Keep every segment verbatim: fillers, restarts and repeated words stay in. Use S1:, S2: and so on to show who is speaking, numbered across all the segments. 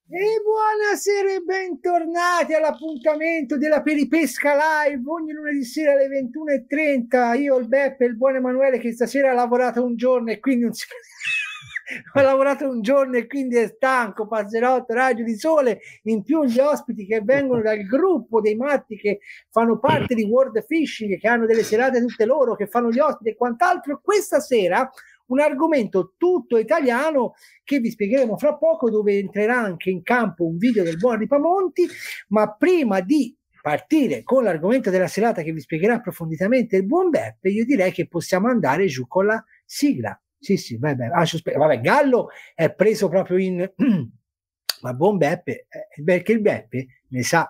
S1: E buonasera e bentornati all'appuntamento della Peripesca Live ogni lunedì sera alle ventuno e trenta. Io, il Beppe e il buon Emanuele, che stasera ha lavorato un giorno e quindi non si... ha lavorato un giorno e quindi è stanco, Pazzerotto, raggio di sole, in più gli ospiti che vengono dal gruppo dei matti che fanno parte di World Fishing, che hanno delle serate tutte loro, che fanno gli ospiti e quant'altro. Questa sera un argomento tutto italiano che vi spiegheremo fra poco, dove entrerà anche in campo un video del buon Ripamonti. Ma prima di partire con l'argomento della serata che vi spiegherà approfonditamente il buon Beppe, io direi che possiamo andare giù con la sigla. Sì, sì, vabbè, ah, vabbè, Gallo è preso proprio in... ma buon Beppe, eh, perché il Beppe ne sa.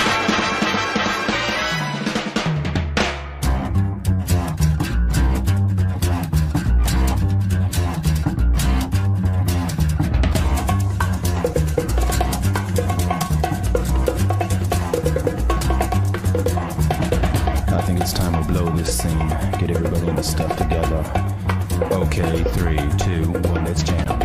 S2: I think it's time to blow this scene. Get everybody in the stuff together. Okay, three, two, one, let's jam.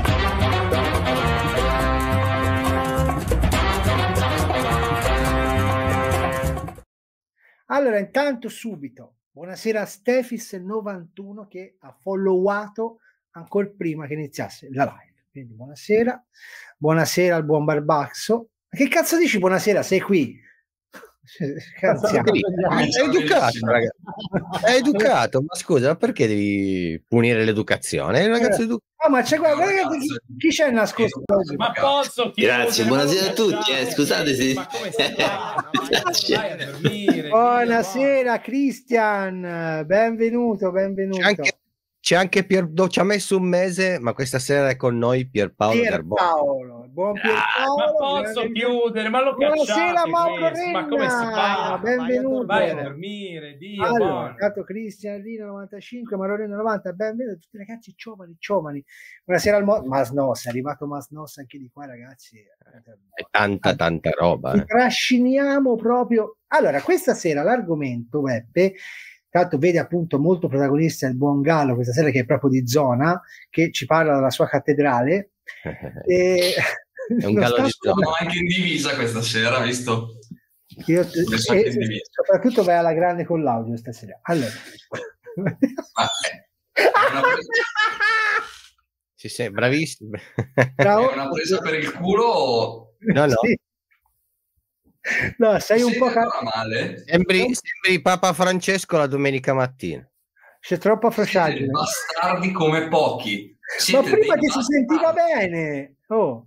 S1: Allora, intanto subito, buonasera a Stefis novantuno che ha followato ancora prima che iniziasse la live. Quindi buonasera, buonasera al buon Barbaxo. Ma che cazzo dici buonasera? Sei qui?
S3: È educato, ragazzi. È educato, ma scusa, ma perché devi punire l'educazione? È un ragazzo educato.
S1: Oh, ma c'è guarda, guarda, chi, chi c'è nascosto oggi?
S4: Ma posso
S5: Grazie, buonasera a tutti, eh, scusate se...
S4: Ma come stai? Vai a dormire,
S1: buonasera Christian, benvenuto, benvenuto.
S3: C'è anche, c'è anche Pier, ci ha messo un mese, ma questa sera è con noi Pierpaolo Garbone.
S1: Pierpaolo, buon Pierpaolo.
S4: Ah, ma posso chiudere? Ma lo
S1: buonasera Mauro
S4: questo.
S1: Renna,
S4: Ma come si fa?
S1: benvenuto.
S4: Vai a dormire, Dio.
S1: Allora, dato Cristian Rino novantacinque, Mauro Renna novanta, benvenuti tutti ragazzi giovani, giovani. Buonasera al Mo- Masnos, è arrivato Masnos anche di qua ragazzi.
S3: È tanta tanta roba.
S1: Ci
S3: Eh.
S1: trasciniamo proprio. Allora, questa sera l'argomento, Beppe, tanto vede appunto molto protagonista il buon Gallo questa sera, che è proprio di zona, che ci parla della sua cattedrale. E...
S3: è un Gallo di zona.
S5: Siamo anche in divisa questa sera, visto?
S1: Io, e, soprattutto vai alla grande con l'audio stasera. Allora.
S5: Ah, eh. Una presa...
S3: Sì, sì, bravissimo.
S1: Bravo.
S5: È una presa per il culo o...
S3: No, no.
S1: Sì. No, sei un po' ca-
S5: male.
S3: Sembri, sembri Papa Francesco la domenica mattina.
S1: C'è troppa
S5: Siete
S1: frociaggine.
S5: bastardi come pochi.
S1: Ma
S5: Siete
S1: prima
S5: dei
S1: che si
S5: bastardi.
S1: sentiva bene. Oh.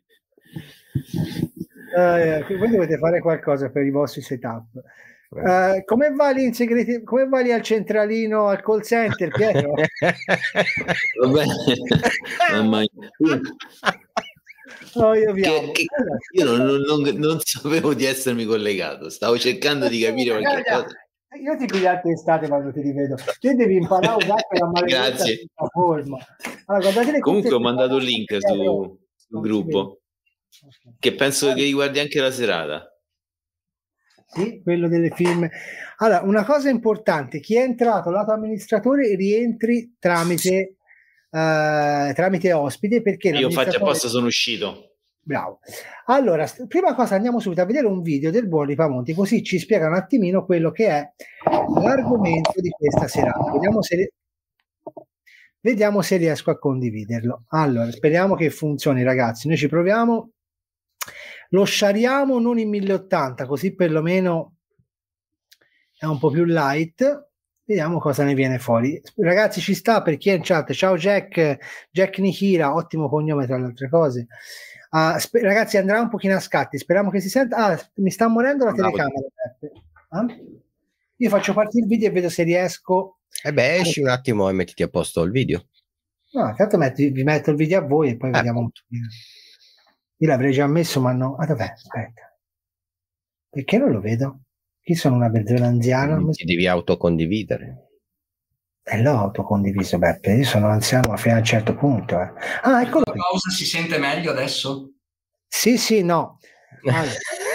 S1: Eh, voi dovete fare qualcosa per i vostri setup. Uh, come va lì in segreti- come va lì al centralino, al call center, Pietro?
S5: Va bene. Mamma mia.
S1: No, io, vi
S5: Che-
S1: amo.
S5: che- io non, non- non sapevo di essermi collegato, stavo cercando di capire qualche
S1: Guarda,
S5: cosa.
S1: io ti pigliate estate quando ti rivedo. Te devi imparare a usare quella maledetta
S5: Grazie.
S1: piattaforma. Allora, guardate le
S5: Comunque
S1: cuffie
S5: ho mandato
S1: che-
S5: un link
S1: eh,
S5: su,
S1: no,
S5: sul
S1: non si
S5: gruppo
S1: vede.
S5: che penso che riguardi anche la serata.
S1: Sì, quello delle film. Allora, una cosa importante, chi è entrato lato amministratore rientri tramite eh, tramite ospite, perché
S5: Io faccio
S1: l'amministratore-
S5: apposta, sono uscito.
S1: Bravo. Allora, st- prima cosa andiamo subito a vedere un video del buon Ripamonti, così ci spiega un attimino quello che è l'argomento di questa serata. Vediamo se, vediamo se riesco a condividerlo. Allora, speriamo che funzioni, ragazzi. Noi ci proviamo. Lo sciariamo non in mille ottanta, così perlomeno è un po' più light. Vediamo cosa ne viene fuori. Ragazzi, ci sta per chi è in chat. Ciao Jack, Jack Nihira, ottimo cognome tra le altre cose. Uh, sper- ragazzi, andrà un pochino a scatti. Speriamo che si senta. Ah, mi sta morendo la
S3: Bravo.
S1: telecamera. Eh? Io faccio partire il video e vedo se riesco.
S3: E beh, esci un attimo e mettiti a posto il video.
S1: No, intanto metti- vi metto il video a voi e poi
S3: Eh,
S1: vediamo un pochino. Io l'avrei già messo, ma no. Ah, dov'è? Aspetta. Perché non lo vedo? Io sono una persona anziana.
S3: Ti devi autocondividere.
S1: E l'ho autocondiviso, Beppe. Io sono anziano ma fino a un certo punto. Eh. Ah, eccolo
S5: La
S1: qui.
S5: pausa si sente meglio adesso?
S1: Sì, sì, no. Allora.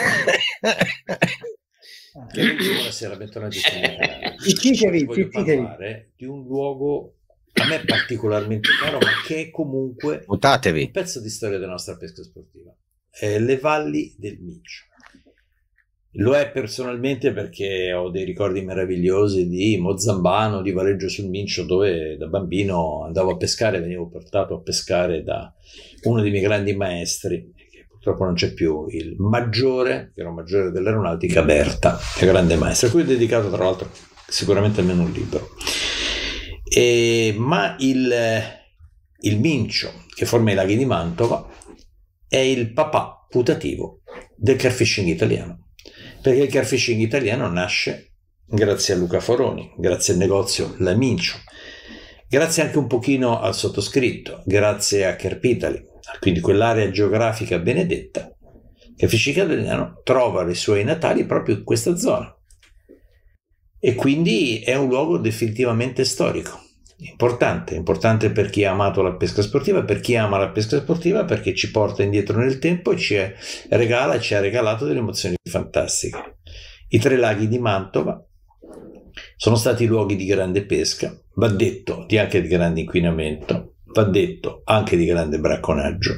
S6: Buonasera, bentornati sul mio canale.
S1: Zittitevi,
S6: Oggi voglio
S1: zittitevi.
S6: parlare di un luogo a me particolarmente caro, ma che è comunque un
S3: Mutatevi.
S6: pezzo di storia della nostra pesca sportiva. eh, le valli del Mincio. Lo è personalmente perché ho dei ricordi meravigliosi di Mozzambano, di Valeggio sul Mincio, dove da bambino andavo a pescare, venivo portato a pescare da uno dei miei grandi maestri, che purtroppo non c'è più, il maggiore, che era un maggiore dell'aeronautica, Berta, che grande maestro, a cui ho dedicato tra l'altro sicuramente almeno un libro. E, ma il, il Mincio, che forma i laghi di Mantova, è il papà putativo del carfishing italiano. Perché il carfishing italiano nasce grazie a Luca Foroni, grazie al negozio La Mincio, grazie anche un pochino al sottoscritto, grazie a Kerpitali, quindi quell'area geografica benedetta. Il carfishing italiano trova i suoi natali proprio in questa zona e quindi è un luogo definitivamente storico, importante, importante per chi ha amato la pesca sportiva, per chi ama la pesca sportiva perché ci porta indietro nel tempo e ci regala, ci ha regalato delle emozioni fantastiche. I tre laghi di Mantova sono stati luoghi di grande pesca, va detto di anche di grande inquinamento, va detto anche di grande bracconaggio,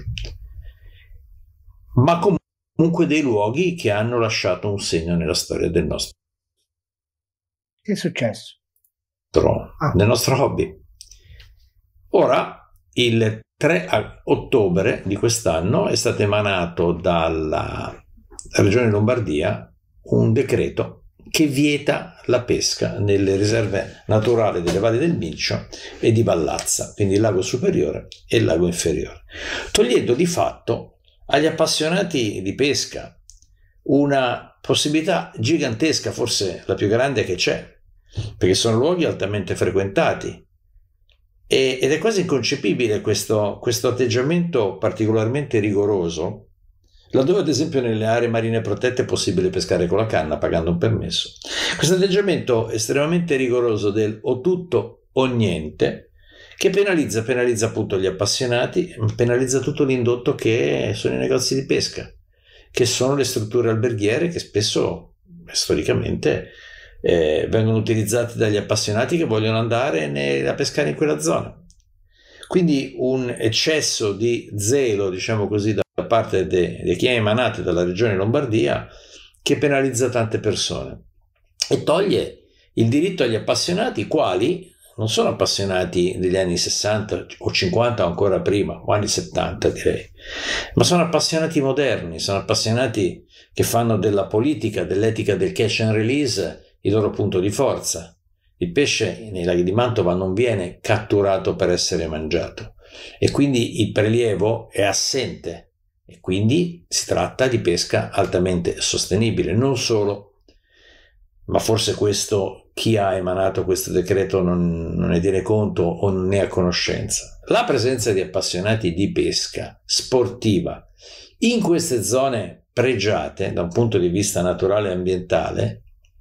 S6: ma comunque dei luoghi che hanno lasciato un segno nella storia del nostro.
S1: Che è successo?
S6: Ah. Nel nostro hobby. Ora, il tre ottobre di quest'anno è stato emanato dalla Regione Lombardia un decreto che vieta la pesca nelle riserve naturali delle valli del Mincio e di Ballazza, quindi il lago superiore e il lago inferiore, togliendo di fatto agli appassionati di pesca una possibilità gigantesca, forse la più grande che c'è, perché sono luoghi altamente frequentati e, ed è quasi inconcepibile questo, questo atteggiamento particolarmente rigoroso, laddove ad esempio nelle aree marine protette è possibile pescare con la canna pagando un permesso. Questo atteggiamento estremamente rigoroso del o tutto o niente, che penalizza, penalizza appunto gli appassionati, penalizza tutto l'indotto che sono i negozi di pesca, che sono le strutture alberghiere che spesso storicamente Eh, vengono utilizzati dagli appassionati che vogliono andare ne, a pescare in quella zona. Quindi un eccesso di zelo, diciamo così, da parte di chi è emanato dalla regione Lombardia, che penalizza tante persone e toglie il diritto agli appassionati, quali non sono appassionati degli anni sessanta o cinquanta o ancora prima, o anni settanta direi, ma sono appassionati moderni, sono appassionati che fanno della politica, dell'etica del catch and release il loro punto di forza. Il pesce nei laghi di Mantova non viene catturato per essere mangiato e quindi il prelievo è assente e quindi si tratta di pesca altamente sostenibile. Non solo, ma forse questo chi ha emanato questo decreto non, non ne tiene conto o non ne ha conoscenza. La presenza di appassionati di pesca sportiva in queste zone pregiate da un punto di vista naturale e ambientale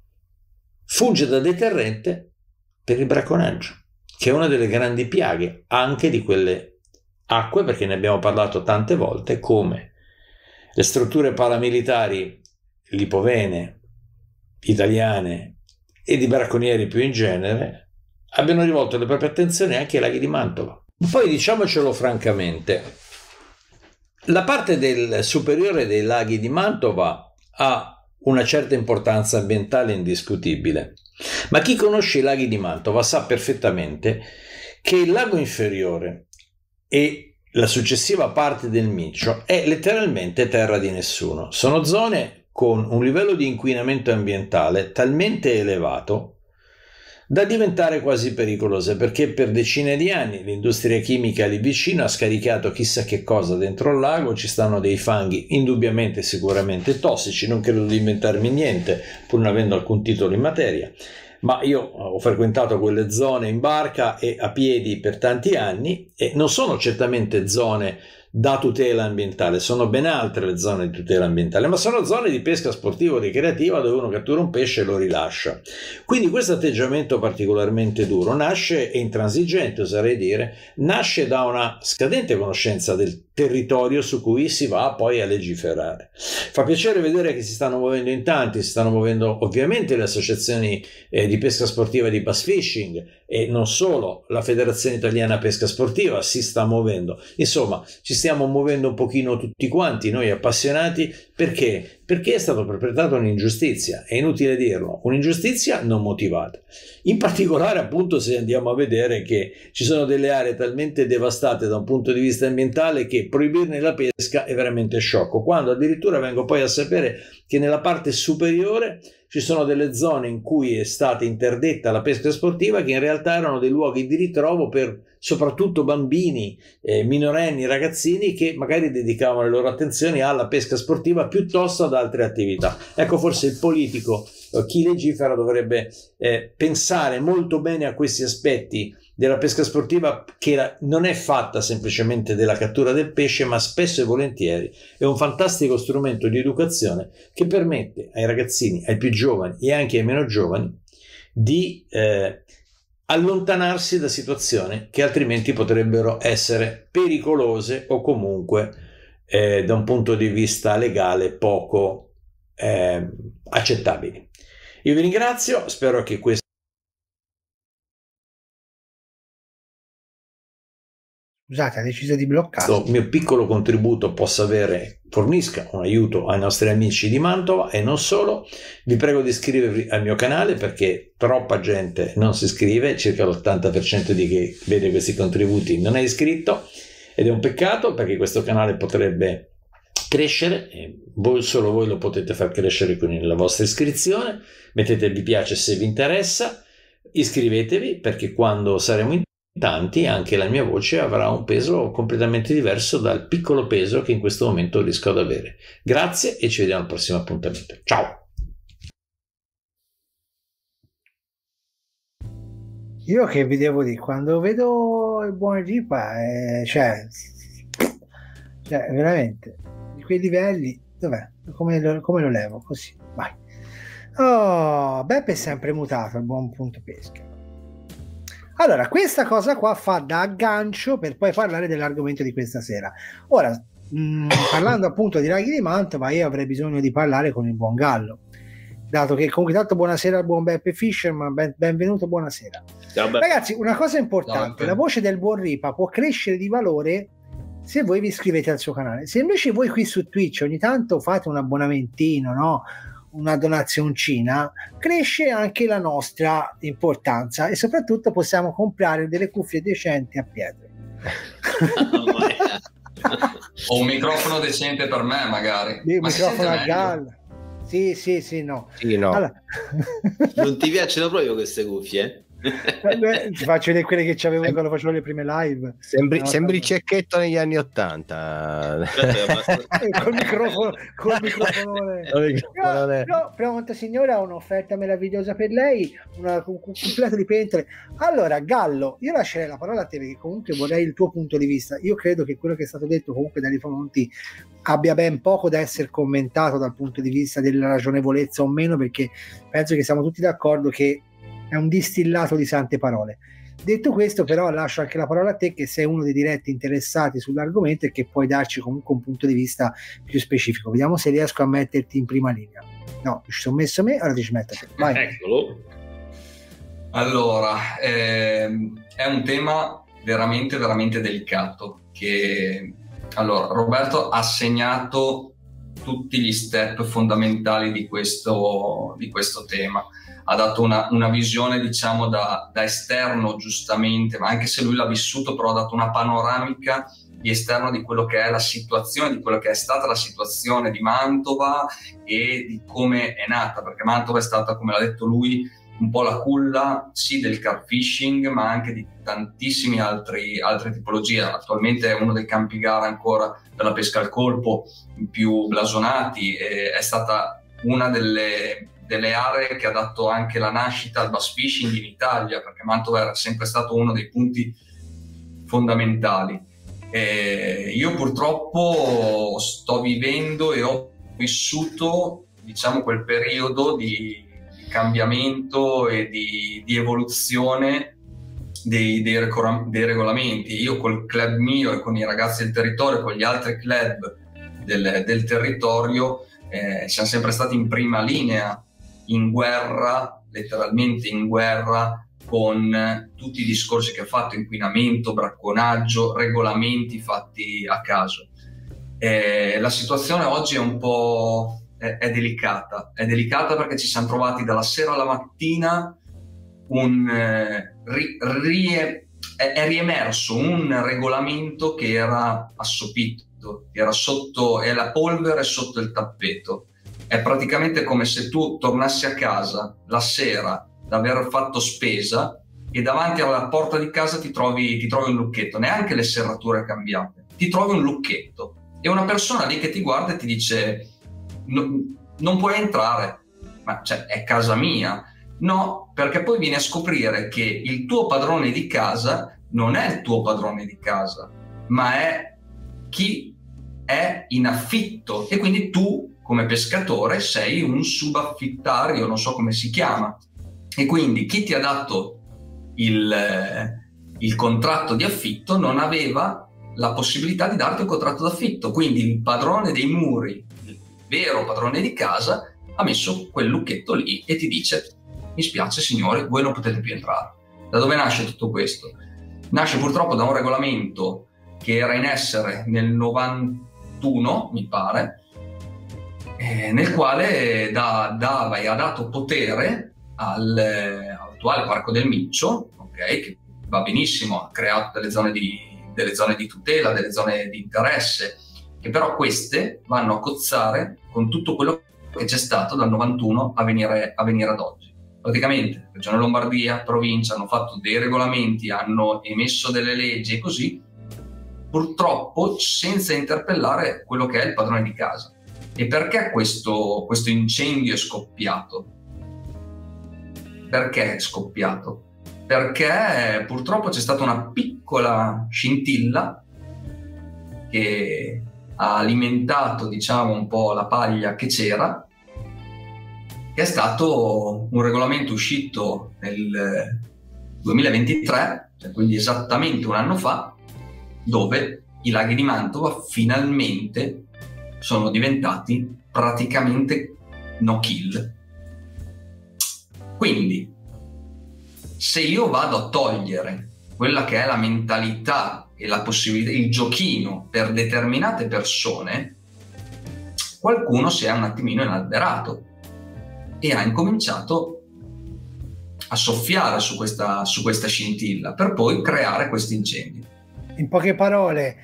S6: funge da deterrente per il bracconaggio, che è una delle grandi piaghe anche di quelle acque, perché ne abbiamo parlato tante volte, come le strutture paramilitari lipovene, italiane e di bracconieri più in genere abbiano rivolto le proprie attenzioni anche ai laghi di Mantova. Poi diciamocelo francamente, la parte del superiore dei laghi di Mantova ha una certa importanza ambientale indiscutibile, ma chi conosce i laghi di Mantova sa perfettamente che il lago inferiore e la successiva parte del Mincio è letteralmente terra di nessuno. Sono zone con un livello di inquinamento ambientale talmente elevato da diventare quasi pericolose, perché per decine di anni l'industria chimica lì vicino ha scaricato chissà che cosa dentro il lago, ci stanno dei fanghi indubbiamente sicuramente tossici, non credo di inventarmi niente pur non avendo alcun titolo in materia, ma io ho frequentato quelle zone in barca e a piedi per tanti anni e non sono certamente zone da tutela ambientale, sono ben altre le zone di tutela ambientale, ma sono zone di pesca sportiva o ricreativa dove uno cattura un pesce e lo rilascia. Quindi questo atteggiamento particolarmente duro nasce, e intransigente oserei dire, nasce da una scadente conoscenza del territorio su cui si va poi a legiferare. Fa piacere vedere che si stanno muovendo in tanti, si stanno muovendo ovviamente le associazioni eh, di pesca sportiva di bass fishing e non solo, la Federazione Italiana Pesca Sportiva si sta muovendo. Insomma, ci stiamo muovendo un pochino tutti quanti, noi appassionati, perché? Perché è stato perpetrata un'ingiustizia, è inutile dirlo, un'ingiustizia non motivata. In particolare appunto se andiamo a vedere che ci sono delle aree talmente devastate da un punto di vista ambientale che proibirne la pesca è veramente sciocco, quando addirittura vengo poi a sapere che nella parte superiore ci sono delle zone in cui è stata interdetta la pesca sportiva che in realtà erano dei luoghi di ritrovo per soprattutto bambini, eh, minorenni, ragazzini che magari dedicavano le loro attenzioni alla pesca sportiva piuttosto ad altre attività. Ecco, forse il politico, eh, chi legifera dovrebbe eh, pensare molto bene a questi aspetti della pesca sportiva, che la, non è fatta semplicemente della cattura del pesce, ma spesso e volentieri è un fantastico strumento di educazione che permette ai ragazzini, ai più giovani e anche ai meno giovani di eh, allontanarsi da situazioni che altrimenti potrebbero essere pericolose o comunque eh, da un punto di vista legale poco eh, accettabili. Io vi ringrazio, spero che questo
S1: Scusate, ha deciso di bloccare.
S6: questo mio piccolo contributo possa avere, fornisca un aiuto ai nostri amici di Mantova e non solo. Vi prego di iscrivervi al mio canale perché troppa gente non si iscrive, circa l'ottanta per cento di chi vede questi contributi non è iscritto ed è un peccato perché questo canale potrebbe crescere e voi, solo voi lo potete far crescere con la vostra iscrizione. Mettete mi piace se vi interessa, iscrivetevi perché quando saremo in tanti anche la mia voce avrà un peso completamente diverso dal piccolo peso che in questo momento riesco ad avere. Grazie e ci vediamo al prossimo appuntamento. Ciao!
S1: Io che vi devo dire, quando vedo il buon Ripa, eh, cioè, cioè veramente di quei livelli, dov'è? Come lo, come lo levo? Così, vai. Oh, Beppe è sempre mutato al buon punto pesca. Allora, questa cosa qua fa da aggancio per poi parlare dell'argomento di questa sera. Ora, mh, parlando appunto di raghi di Mantova, io avrei bisogno di parlare con il buon Gallo, dato che comunque tanto buonasera al buon Beppe Fisherman, ben, benvenuto, buonasera.
S5: Ciao,
S1: ragazzi, una cosa importante,
S5: Ciao,
S1: la voce del buon Ripa può crescere di valore se voi vi iscrivete al suo canale. Se invece voi qui su Twitch ogni tanto fate un abbonamentino, no? Una donazioncina, cresce anche la nostra importanza e soprattutto possiamo comprare delle cuffie decenti a pietre.
S7: O un microfono decente per me magari.
S1: Il
S7: Ma
S1: microfono a galla. Sì, sì, sì, no.
S3: Sì, no.
S1: Allora...
S5: Non ti piacciono proprio queste cuffie?
S1: Beh, ti faccio vedere quelle che c'avevo quando facevo le prime live.
S3: Sembri,
S1: no,
S3: sembri
S1: no.
S3: Cecchetto negli anni ottanta.
S1: Col microfono, col microfonone. No, no, pronto signora, ho un'offerta meravigliosa per lei, una, un completo di pentole. Allora Gallo, io lascerei la parola a te perché comunque vorrei il tuo punto di vista. Io credo che quello che è stato detto comunque dagli fonti abbia ben poco da essere commentato dal punto di vista della ragionevolezza o meno, perché penso che siamo tutti d'accordo che è un distillato di sante parole. Detto questo, però, lascio anche la parola a te, che sei uno dei diretti interessati sull'argomento e che puoi darci comunque un punto di vista più specifico. Vediamo se riesco a metterti in prima linea. No, ci sono messo me, ora ti ci metto te. Vai.
S5: Eccolo.
S7: Allora, ehm, è un tema veramente, veramente delicato. Che allora, Roberto ha segnato tutti gli step fondamentali di questo, di questo tema. Ha dato una, una visione, diciamo, da, da esterno, giustamente, ma anche se lui l'ha vissuto, però ha dato una panoramica di esterno di quello che è la situazione, di quello che è stata la situazione di Mantova e di come è nata, perché Mantova è stata, come l'ha detto lui, un po' la culla, sì, del carp fishing, ma anche di tantissimi altri altre tipologie. Attualmente è uno dei campi gara ancora per la pesca al colpo più blasonati, e è stata una delle delle aree che ha dato anche la nascita al bass fishing in Italia, perché Mantova era sempre stato uno dei punti fondamentali. E io purtroppo sto vivendo e ho vissuto, diciamo, quel periodo di, di cambiamento e di, di evoluzione dei, dei, recora- dei regolamenti. Io col club mio e con i ragazzi del territorio, con gli altri club del, del territorio, eh, siamo sempre stati in prima linea, in guerra, letteralmente in guerra, con tutti i discorsi che ha fatto: inquinamento, bracconaggio, regolamenti fatti a caso. Eh, la situazione oggi è un po' è, è delicata, è delicata perché ci siamo trovati dalla sera alla mattina un eh, ri, ri, è, è riemerso un regolamento che era assopito, era sotto, è la polvere sotto il tappeto. È praticamente come se tu tornassi a casa la sera da aver fatto spesa e davanti alla porta di casa ti trovi, ti trovi un lucchetto, neanche le serrature cambiate, ti trovi un lucchetto e una persona lì che ti guarda e ti dice no, non puoi entrare, ma cioè è casa mia. No, perché poi vieni a scoprire che il tuo padrone di casa non è il tuo padrone di casa, ma è chi è in affitto, e quindi tu come pescatore sei un subaffittario, non so come si chiama, e quindi chi ti ha dato il, il contratto di affitto non aveva la possibilità di darti un contratto d'affitto, quindi il padrone dei muri, il vero padrone di casa, ha messo quel lucchetto lì e ti dice: mi spiace signori, voi non potete più entrare. Da dove nasce tutto questo? Nasce purtroppo da un regolamento che era in essere nel novantuno, mi pare, eh, nel quale da, dava e ha dato potere al, all'attuale Parco del Mincio, okay, che va benissimo, ha creato delle zone di, delle zone di tutela, delle zone di interesse, che però queste vanno a cozzare con tutto quello che c'è stato dal novantuno a venire, a venire ad oggi. Praticamente Regione Lombardia, provincia hanno fatto dei regolamenti, hanno emesso delle leggi e così, purtroppo senza interpellare quello che è il padrone di casa. E perché questo, questo incendio è scoppiato? Perché è scoppiato? Perché purtroppo c'è stata una piccola scintilla che ha alimentato, diciamo, un po' la paglia che c'era, che è stato un regolamento uscito nel duemilaventitré, cioè quindi esattamente un anno fa, dove i laghi di Mantova finalmente sono diventati praticamente no kill. Quindi, se io vado a togliere quella che è la mentalità e la possibilità, il giochino per determinate persone, qualcuno si è un attimino inalberato e ha incominciato a soffiare su questa, su questa scintilla per poi creare questi incendi.
S1: In poche parole,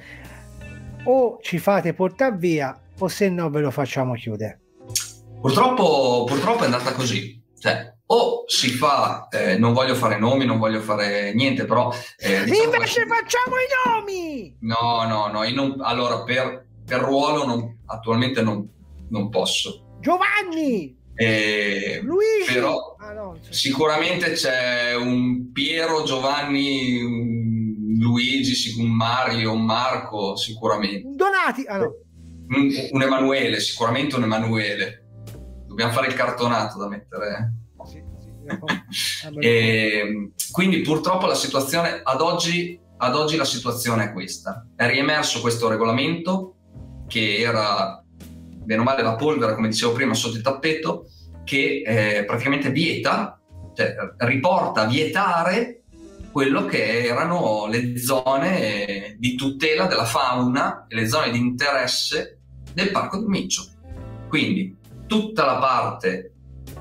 S1: o ci fate portare via o se no ve lo facciamo chiudere.
S7: Purtroppo, purtroppo è andata così, cioè o si fa, eh, non voglio fare nomi, non voglio fare niente, però eh, diciamo
S1: invece
S7: che...
S1: facciamo i nomi.
S7: No, no, no, io non, allora per, per ruolo non, attualmente non, non posso.
S1: Giovanni!
S7: Eh,
S1: Luigi!
S7: Però
S1: ah, no, cioè... sicuramente
S7: c'è un Piero, Giovanni, un Luigi, un Mario, un Marco, sicuramente.
S1: Donati! Ah, no.
S7: un, un Emanuele, sicuramente un Emanuele. Dobbiamo fare il cartonato da mettere. Sì, sì, e, quindi purtroppo la situazione ad oggi, ad oggi la situazione è questa. È riemerso questo regolamento che era bene o male la polvere, come dicevo prima, sotto il tappeto, che eh, praticamente vieta, cioè riporta a vietare quello che erano le zone di tutela della fauna e le zone di interesse del Parco del Mincio. Quindi tutta la parte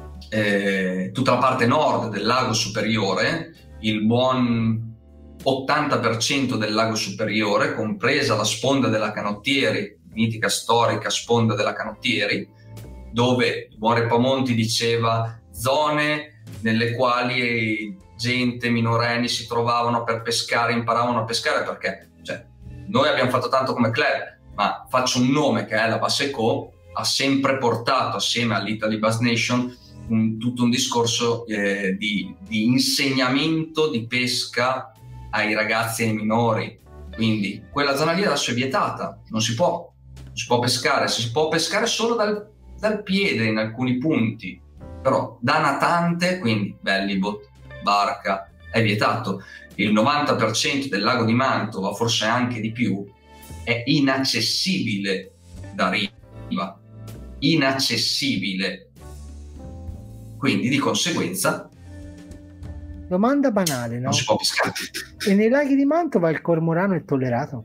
S7: eh, tutta la parte nord del lago superiore, il buon ottanta per cento del lago superiore, compresa la sponda della Canottieri, mitica storica sponda della Canottieri, dove il buon Repamonti diceva zone nelle quali gente, minorenni si trovavano per pescare, imparavano a pescare, perché cioè, noi abbiamo fatto tanto come club, ma faccio un nome che è la Basseco, ha sempre portato assieme all'Italy Bass Nation un, tutto un discorso eh, di, di insegnamento di pesca ai ragazzi e ai minori. Quindi quella zona lì adesso è vietata, non si può, non si può pescare, si può pescare solo dal, dal piede in alcuni punti, però da natante, quindi bellibot, barca, è vietato. il novanta per cento del lago di Mantova, forse anche di più, è inaccessibile da riva, inaccessibile. Quindi di conseguenza
S1: domanda banale, no?
S7: non si può pescare.
S1: E nei laghi di Mantova il cormorano è tollerato?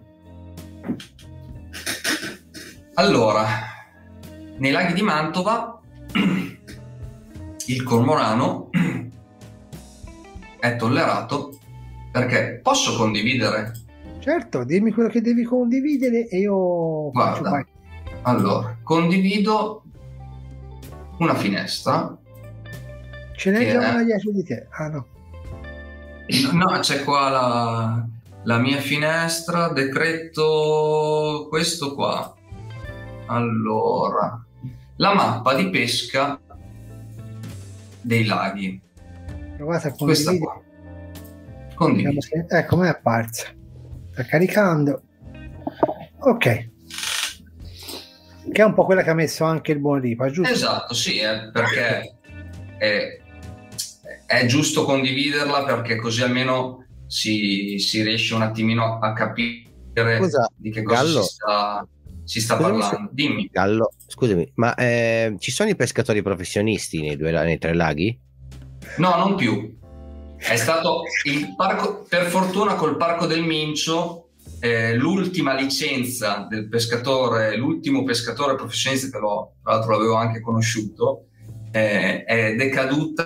S7: Allora, nei laghi di Mantova il cormorano è tollerato perché posso condividere.
S1: Certo, dimmi quello che devi condividere e io faccio
S7: Guarda,
S1: parte.
S7: allora, condivido una finestra.
S1: Ce n'è
S7: che
S1: già
S7: è-
S1: una dietro di te. Ah no.
S7: No, c'è qua la, la mia finestra, decreto questo qua. Allora, la mappa di pesca dei laghi.
S1: Provate a
S7: Questa
S1: condividere.
S7: qua. Condivido.
S1: Vediamo se- Ecco, mi è apparsa. Sta caricando. Ok. Che è un po' quella che ha messo anche il buon Ripa, giusto?
S7: Esatto, sì, eh, perché è, è giusto condividerla perché così almeno si, si riesce un attimino a capire
S3: Scusa,
S7: di che cosa
S3: Gallo.
S7: si sta, si sta
S3: Scusami
S7: parlando. Dimmi.
S3: Gallo, scusami, ma eh, ci sono i pescatori professionisti nei, due, nei tre laghi?
S7: No, non più. È stato il parco, per fortuna col Parco del Mincio, eh, l'ultima licenza del pescatore, l'ultimo pescatore professionista che l'ho, tra l'altro l'avevo anche conosciuto, eh, è decaduta.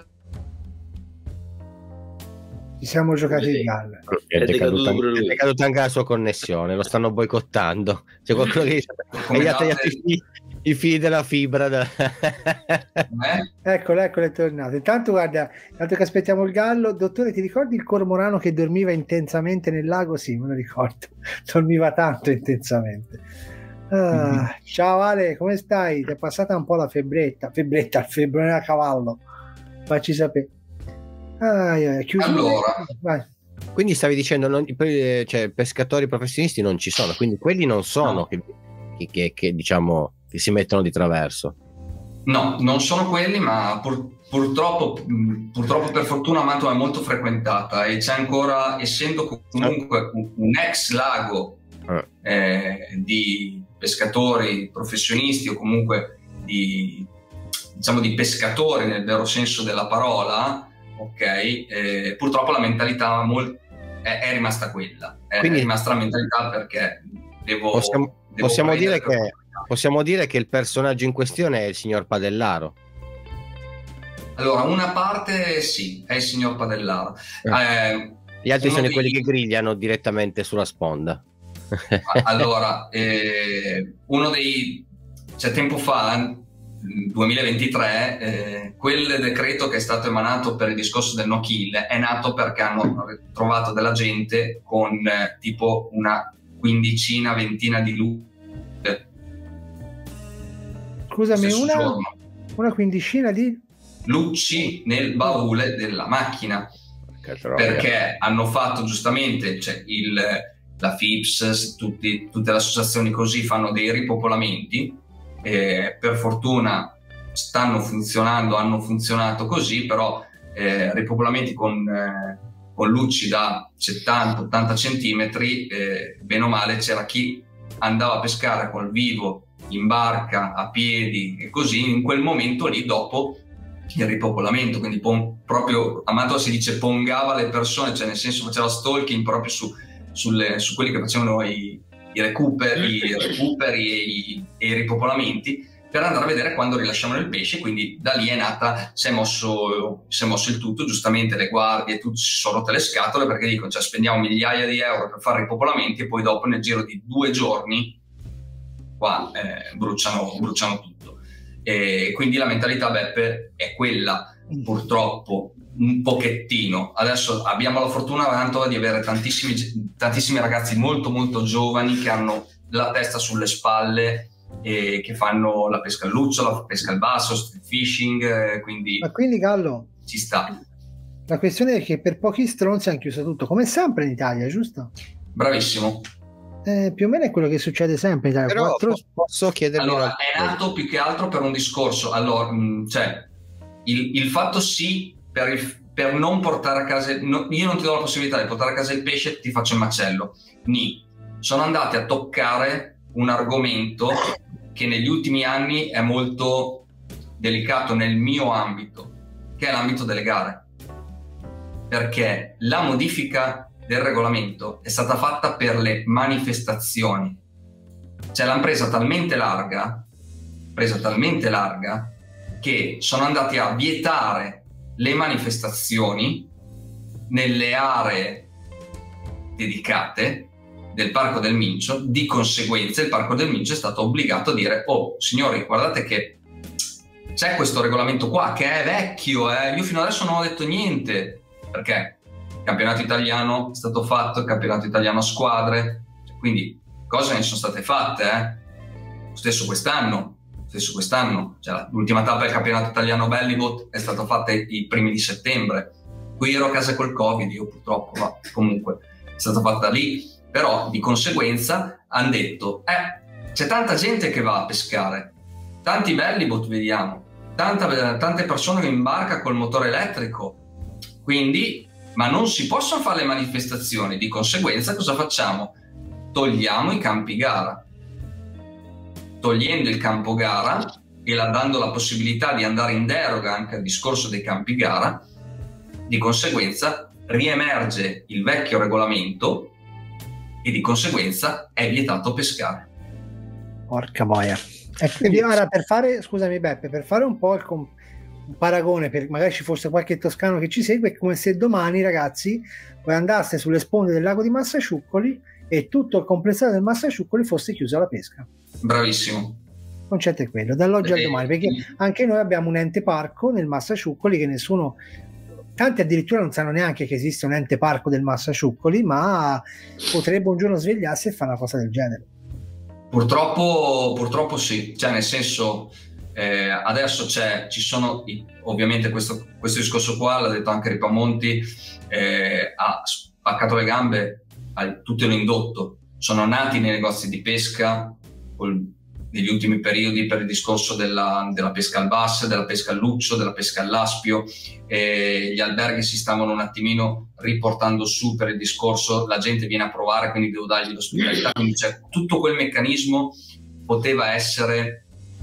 S1: Ci siamo giocati il gallo.
S3: È,
S5: È
S3: decaduta,
S5: decaduto pure
S3: anche,
S5: lui.
S3: è decaduta anche la sua connessione, lo stanno boicottando. C'è qualcuno che
S7: Come
S3: gli ha
S7: date-
S3: tagliato i fili, i fili della fibra. Da...
S7: Eh?
S1: Eccolo, eccolo, è tornato. Intanto, guarda, intanto che aspettiamo il gallo, dottore, ti ricordi il cormorano che dormiva intensamente nel lago? Sì, me lo ricordo. Dormiva tanto intensamente. Ah,
S7: Mm-hmm.
S1: Ciao Ale, come stai? Ti è passata un po' la febbretta, febbretta, il febbrone a cavallo. Facci sapere. Ah, eh, chiusura.
S7: Allora.
S1: Vai.
S3: Quindi stavi dicendo, non, i- cioè, pescatori professionisti non ci sono, quindi quelli non sono
S7: No.
S3: che, che- che, che, diciamo che si mettono di traverso.
S7: No, non sono quelli, ma pur- purtroppo, mh, purtroppo per fortuna Mantova è molto frequentata e c'è ancora, essendo comunque un, un ex lago eh, di pescatori professionisti o comunque di, diciamo, di pescatori nel vero senso della parola, ok, eh, purtroppo la mentalità mol- è, è rimasta quella, è,
S3: Quindi-
S7: è rimasta la mentalità perché devo...
S3: Possiamo,
S7: devo
S3: possiamo dire
S7: prendere-
S3: che possiamo dire che il personaggio in questione è il signor Padellaro.
S7: Allora, una parte sì, è il signor Padellaro. Eh,
S3: Gli altri
S7: uno
S3: sono
S7: dei-
S3: quelli che grigliano direttamente sulla sponda.
S7: Allora, eh, uno dei... cioè tempo fa, nel duemilaventitré, eh, quel decreto che è stato emanato per il discorso del no kill è nato perché hanno trovato della gente con eh, tipo una quindicina, ventina di luce.
S1: Scusami,
S7: stesso
S1: una,
S7: giorno.
S1: una quindicina di...
S7: Lucci nel baule della macchina. Perché hanno fatto giustamente, cioè il, la F I P S, tutti, tutte le associazioni così fanno dei ripopolamenti, eh, per fortuna stanno funzionando, hanno funzionato così, però eh, ripopolamenti con, eh, con lucci da settanta ottanta centimetri, eh, bene o male c'era chi andava a pescare col vivo in barca, a piedi e così, in quel momento lì dopo il ripopolamento, quindi pon- proprio a Mantova si dice pongava le persone, cioè nel senso faceva stalking proprio su, sulle, su quelli che facevano i, i recuperi, i recuperi e i, e i ripopolamenti per andare a vedere quando rilasciavano il pesce, quindi da lì è nata, si è mosso, si è mosso il tutto, giustamente le guardie e tutti si sono rotte le scatole perché dicono cioè spendiamo migliaia di euro per fare ripopolamenti e poi dopo nel giro di due giorni qua eh, bruciano, bruciano tutto. E quindi la mentalità Beppe è quella, purtroppo un pochettino. Adesso abbiamo la fortuna a Mantova di avere tantissimi, tantissimi ragazzi molto molto giovani che hanno la testa sulle spalle e che fanno la pesca al luccio, la pesca al basso, street fishing, eh, quindi
S1: Ma quindi Gallo,
S7: ci sta.
S1: la questione è che per pochi stronzi hanno chiuso tutto, come sempre in Italia, giusto?
S7: Bravissimo.
S1: Eh, più o meno è quello che succede sempre in Italia.
S3: Però
S1: Quattro...
S3: posso chiedermi
S7: Allora,
S3: una
S7: è
S3: cosa?
S7: nato più che altro per un discorso. Allora, mh, cioè, il, il fatto sì per il, per non portare a casa, no, io non ti do la possibilità di portare a casa il pesce, ti faccio il macello. Ni. Sono andati a toccare un argomento che negli ultimi anni è molto delicato nel mio ambito, che è l'ambito delle gare, perché la modifica del regolamento è stata fatta per le manifestazioni, cioè l'hanno presa talmente larga presa talmente larga che sono andati a vietare le manifestazioni nelle aree dedicate del Parco del Mincio. Di conseguenza il Parco del Mincio è stato obbligato a dire: oh signori, guardate che c'è questo regolamento qua che è vecchio, eh? Io fino adesso non ho detto niente, perché il campionato italiano è stato fatto, il campionato italiano a squadre, quindi cose ne sono state fatte, eh? Stesso quest'anno stesso quest'anno cioè, l'ultima tappa del campionato italiano Bellibot è stata fatta i primi di settembre. Qui ero a casa col Covid, io purtroppo, ma comunque è stata fatta lì. Però di conseguenza hanno detto: eh, c'è tanta gente che va a pescare, tanti Bellibot vediamo, tanta, tante persone in barca col motore elettrico, quindi, ma non si possono fare le manifestazioni. Di conseguenza cosa facciamo? Togliamo i campi gara. Togliendo il campo gara e la, dando la possibilità di andare in deroga anche al discorso dei campi gara, di conseguenza riemerge il vecchio regolamento e di conseguenza è vietato pescare.
S1: Porca boia. E quindi ora per fare, scusami Beppe, per fare un po' il com- un paragone, per magari ci fosse qualche toscano che ci segue, è come se domani, ragazzi, voi andaste sulle sponde del lago di Massasciuccoli e tutto il complessato del Massasciuccoli fosse chiuso alla pesca.
S7: Bravissimo.
S1: Il concetto è quello, dall'oggi al domani, perché anche noi abbiamo un ente parco nel Massasciuccoli che nessuno, tanti addirittura non sanno neanche che esiste un ente parco del Massasciuccoli, ma potrebbe un giorno svegliarsi e fare una cosa del genere.
S7: Purtroppo, purtroppo sì, cioè nel senso eh, adesso c'è, ci sono ovviamente questo, questo discorso qua, l'ha detto anche Ripamonti, eh, ha spaccato le gambe a tutto l'indotto. Sono nati nei negozi di pesca col, negli ultimi periodi per il discorso della, della pesca al bass, della pesca al luccio, della pesca all'aspio, e gli alberghi si stavano un attimino riportando su per il discorso la gente viene a provare, quindi devo dargli l'ospitalità, quindi c'è tutto quel meccanismo poteva essere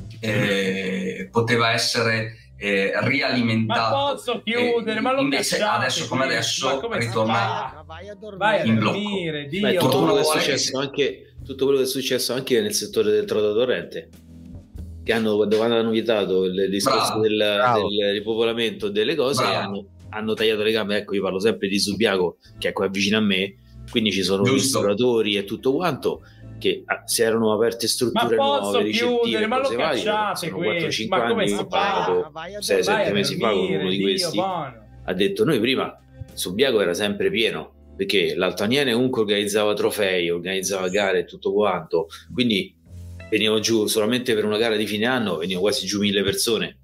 S7: eh, poteva essere eh, rialimentato.
S4: Ma posso chiudere? Eh, ma lo
S7: invece adesso come adesso ritorna
S4: vai
S7: in
S4: a
S7: blocco.
S4: dormire, Dio.
S5: Beh, tutto, quello che è
S7: vuole
S5: successo
S7: che...
S5: anche, tutto quello che è successo anche nel settore del Trotta Torrente, che hanno, quando hanno vietato il discorso
S7: Bravo,
S5: del,
S3: bravo.
S5: del ripopolamento delle cose, hanno, hanno tagliato le gambe. Ecco, io parlo sempre di Subiaco, che è qua vicino a me, quindi ci sono
S7: Giusto.
S5: ristoratori e tutto quanto che si erano aperte strutture
S4: Ma posso
S5: nuove, ricettive,
S4: chiudere? Ma lo
S5: cose varie.
S4: cacciate
S5: Sono quattro
S4: questi?
S5: cinque
S4: Ma come
S5: anni,
S4: si
S5: io ho
S4: fa?
S5: parlato sei sette mesi fa con uno di
S4: Dio,
S5: questi,
S4: buono.
S5: ha detto: noi prima Subiaco era sempre pieno, perché l'Altoniene comunque organizzava trofei, organizzava gare e tutto quanto, quindi venivano giù solamente per una gara di fine anno, venivano quasi giù mille persone.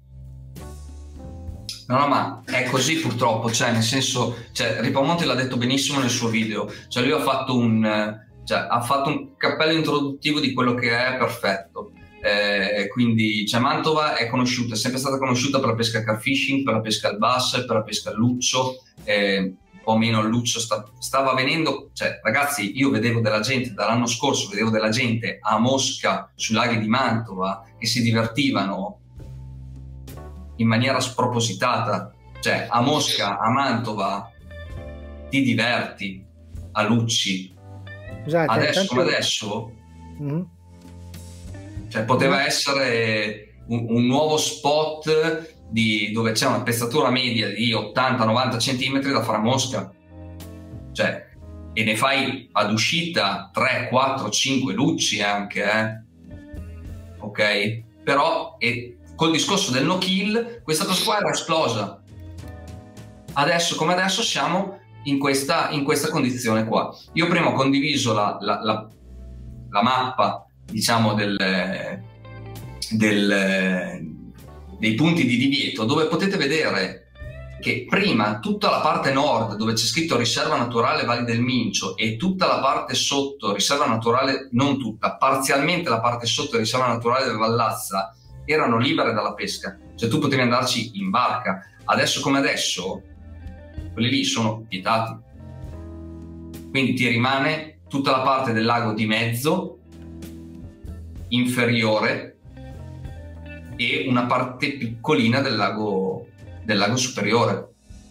S7: No, no, ma è così purtroppo, cioè nel senso, cioè, Ripamonti l'ha detto benissimo nel suo video, cioè lui ha fatto un, cioè, ha fatto un cappello introduttivo di quello che è perfetto, eh, quindi cioè, Mantova è conosciuta, è sempre stata conosciuta per la pesca al carfishing, per la pesca al bass, per la pesca al luccio, eh, un po' meno al luccio sta, stava venendo, cioè ragazzi, io vedevo della gente dall'anno scorso, vedevo della gente a Mosca sui laghi di Mantova che si divertivano in maniera spropositata, cioè a Mosca, a Mantova ti diverti, a Lucci.
S1: Scusate,
S7: adesso
S1: tanto...
S7: come adesso
S1: mm-hmm.
S7: cioè, poteva essere un, un nuovo spot di, dove c'è una pezzatura media di ottanta novanta centimetri da fare a Mosca, cioè, e ne fai ad uscita tre quattro cinque lucci anche, eh? Ok? Però e, col discorso del no kill questa cosa qua era esplosa. Adesso come adesso siamo in questa, in questa condizione qua. Io prima ho condiviso la, la, la, la mappa, diciamo, del, del, dei punti di divieto, dove potete vedere che prima tutta la parte nord, dove c'è scritto riserva naturale Valli del Mincio, e tutta la parte sotto, riserva naturale, non tutta, parzialmente la parte sotto, riserva naturale del Vallazza, erano libere dalla pesca, cioè tu potevi andarci in barca. Adesso come adesso quelli lì sono vietati. Quindi ti rimane tutta la parte del lago di mezzo, inferiore, e una parte piccolina del lago, del lago superiore.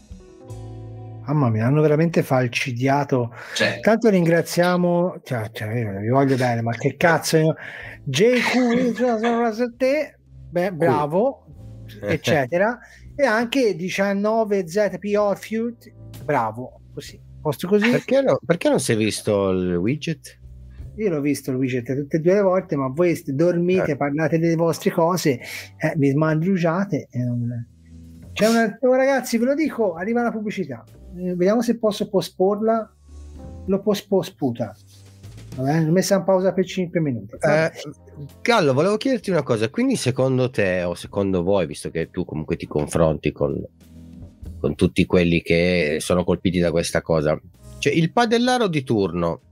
S1: Mamma mia, hanno veramente falcidiato.
S7: Cioè,
S1: Tanto ringraziamo, cioè, cioè, vi voglio bene, ma che cazzo io... J Q te, beh, bravo, eccetera, e anche diciannove Z P Orfield, bravo, così, posto così.
S3: Perché, no, perché non si è visto il widget?
S1: Io l'ho visto il widget tutte e due le volte, ma voi dormite,
S3: eh.
S1: parlate delle vostre cose, eh, vi mandrugiate e non... C'è una... oh, ragazzi, ve lo dico, arriva la pubblicità, eh, vediamo se posso posporla. Lo pospo sputa. Vabbè, l'ho messa in pausa per cinque minuti.
S3: Eh, Gallo, volevo chiederti una cosa, quindi secondo te o secondo voi, visto che tu comunque ti confronti con, con tutti quelli che sono colpiti da questa cosa, cioè il padellaro di turno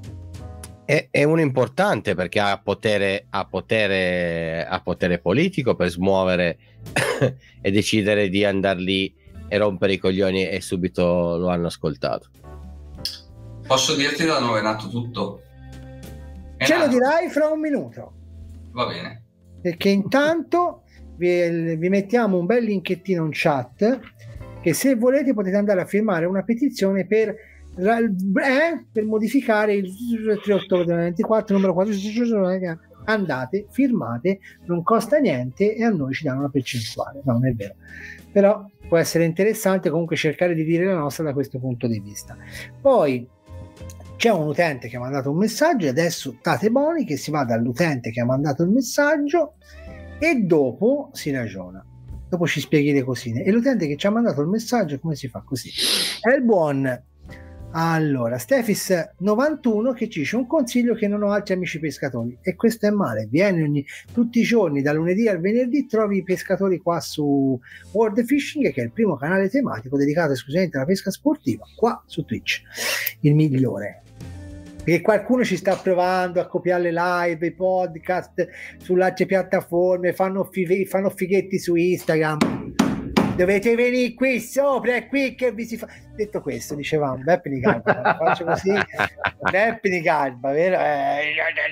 S3: è, è uno importante perché ha potere, ha potere, ha potere politico per smuovere e decidere di andare lì e rompere i coglioni, e subito lo hanno ascoltato.
S7: posso dirti da dove è nato tutto? È
S1: Ce
S7: nato...
S1: lo dirai fra un minuto.
S7: Va bene.
S1: Perché intanto vi, vi mettiamo un bel linkettino in chat, che se volete potete andare a firmare una petizione per, eh, per modificare il tre ottobre ventiquattro numero quattro. Andate, firmate, non costa niente e a noi ci danno una percentuale. No, non è vero, però può essere interessante comunque cercare di dire la nostra da questo punto di vista. Poi c'è un utente che ha mandato un messaggio e adesso state buoni che si va dall'utente che ha mandato il messaggio e dopo si ragiona, dopo ci spieghi le cosine. E l'utente che ci ha mandato il messaggio come si fa? Così è il buon, allora, Stefis novantuno, che ci dice: un consiglio che non ho altri amici pescatori, e questo è male, vieni ogni, tutti i giorni dal lunedì al venerdì, trovi i pescatori qua su World Fishing, che è il primo canale tematico dedicato esclusivamente alla pesca sportiva qua su Twitch, il migliore, perché qualcuno ci sta provando a copiare le live, i podcast sulle altre piattaforme, fanno, fi- fanno fighetti su Instagram. Dovete venire qui sopra, è qui che vi si fa. Detto questo, dicevamo Beppe di Garba, faccio così, Beppe di Garba, vero? Eh,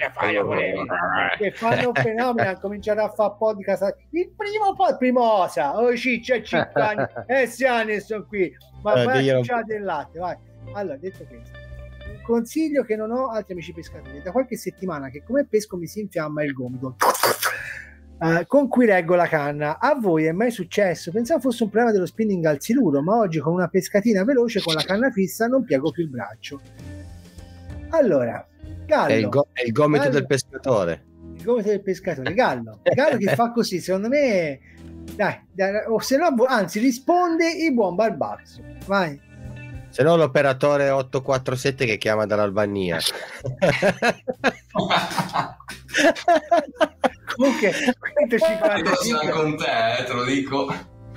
S1: che fanno un fenomeno, hanno cominciato a fare podcast. Il primo pod, primosa, oh ciccia, cinque anni, e sei anni sono qui, ma
S3: eh,
S1: vai a cicciare del latte, vai. Allora, detto questo, un consiglio che non ho altri amici pescatori, da qualche settimana che come pesco mi si infiamma il gomito. Uh, con cui reggo la canna. A voi è mai successo? Pensavo fosse un problema dello spinning al siluro, ma oggi con una pescatina veloce con la canna fissa non piego più il braccio. Allora, Gallo,
S3: è il, go- è il gomito
S1: Gallo,
S3: del pescatore.
S1: Il gomito del pescatore, Gallo, Gallo che fa così, secondo me, dai, dai, o se no, anzi, risponde il buon Barbazzo. Vai.
S3: Se no l'operatore otto quattro sette che chiama dall'Albania.
S1: Comunque
S7: centocinquantacinque con te, eh, te lo dico.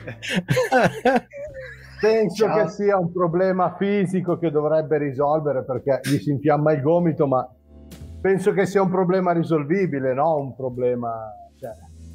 S8: Penso
S1: Ciao.
S8: che sia un problema fisico che dovrebbe risolvere, perché gli si infiamma il gomito, ma penso che sia un problema risolvibile, no? Un problema, cioè...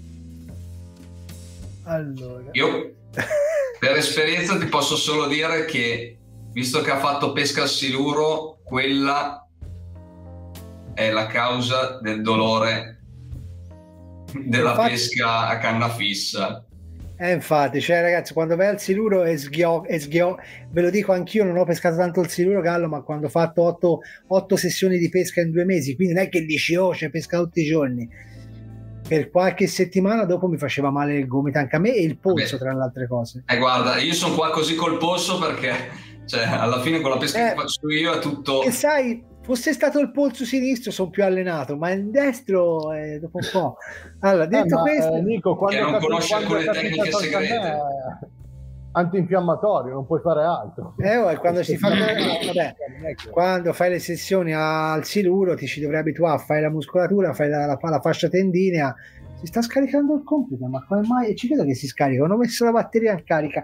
S1: Allora,
S7: Io per esperienza ti posso solo dire che, visto che ha fatto pesca al siluro, quella è la causa del dolore della
S1: infatti,
S7: pesca a canna fissa.
S1: Eh, infatti, cioè ragazzi, quando vai al siluro e sghio, e sghio, ve lo dico anch'io, non ho pescato tanto il siluro, Gallo, ma quando ho fatto otto, otto sessioni di pesca in due mesi, quindi non è che dici oh c'è pesca tutti i giorni, per qualche settimana dopo mi faceva male il gomito anche a me e il polso. Vabbè, tra le altre cose.
S7: Eh guarda, io sono qua così col polso perché, cioè, alla fine con la pesca
S1: eh,
S7: che faccio io è tutto...
S1: E sai, fosse stato il polso sinistro sono più allenato, ma il destro eh, dopo un po'. Allora, detto
S8: eh, ma,
S1: questo,
S8: eh, Nico, quando
S7: che non
S8: capi-
S7: conosce
S8: quando
S7: alcune tecniche segrete,
S8: è antinfiammatorio, non puoi fare altro.
S1: Eh, oh, quando si fa vabbè, quando fai le sessioni al siluro ti ci dovrai abituare a fare la muscolatura, fai la, la, la fascia tendinea. Si sta scaricando il computer, ma come mai? Ci credo che si scarica, non ho messo la batteria in carica.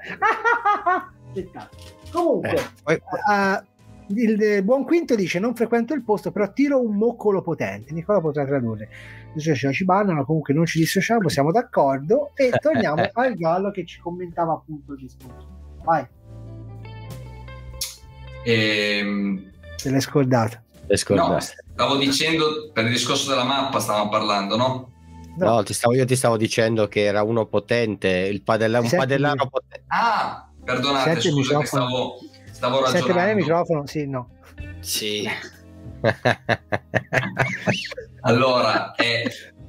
S1: Comunque, eh, poi... uh, il, il buon Quinto dice: non frequento il posto, però tiro un moccolo potente. Nicola potrà tradurre. Cioè, ci bannano, comunque non ci dissociamo, siamo d'accordo. E torniamo al Gallo che ci commentava appunto il discorso. Vai.
S7: E...
S1: Se l'hai scordato.
S3: L'hai scordato.
S7: No, stavo dicendo, per il discorso della mappa stavamo parlando, no?
S3: No, no ti stavo, io ti stavo dicendo che era uno potente, il padella, un
S1: Senti,
S3: padellano potente.
S7: Ah, perdonate,
S1: Senti
S7: scusa che stavo, stavo ragionando.
S1: Senti bene il microfono? Sì, no.
S5: Sì.
S7: Allora, è...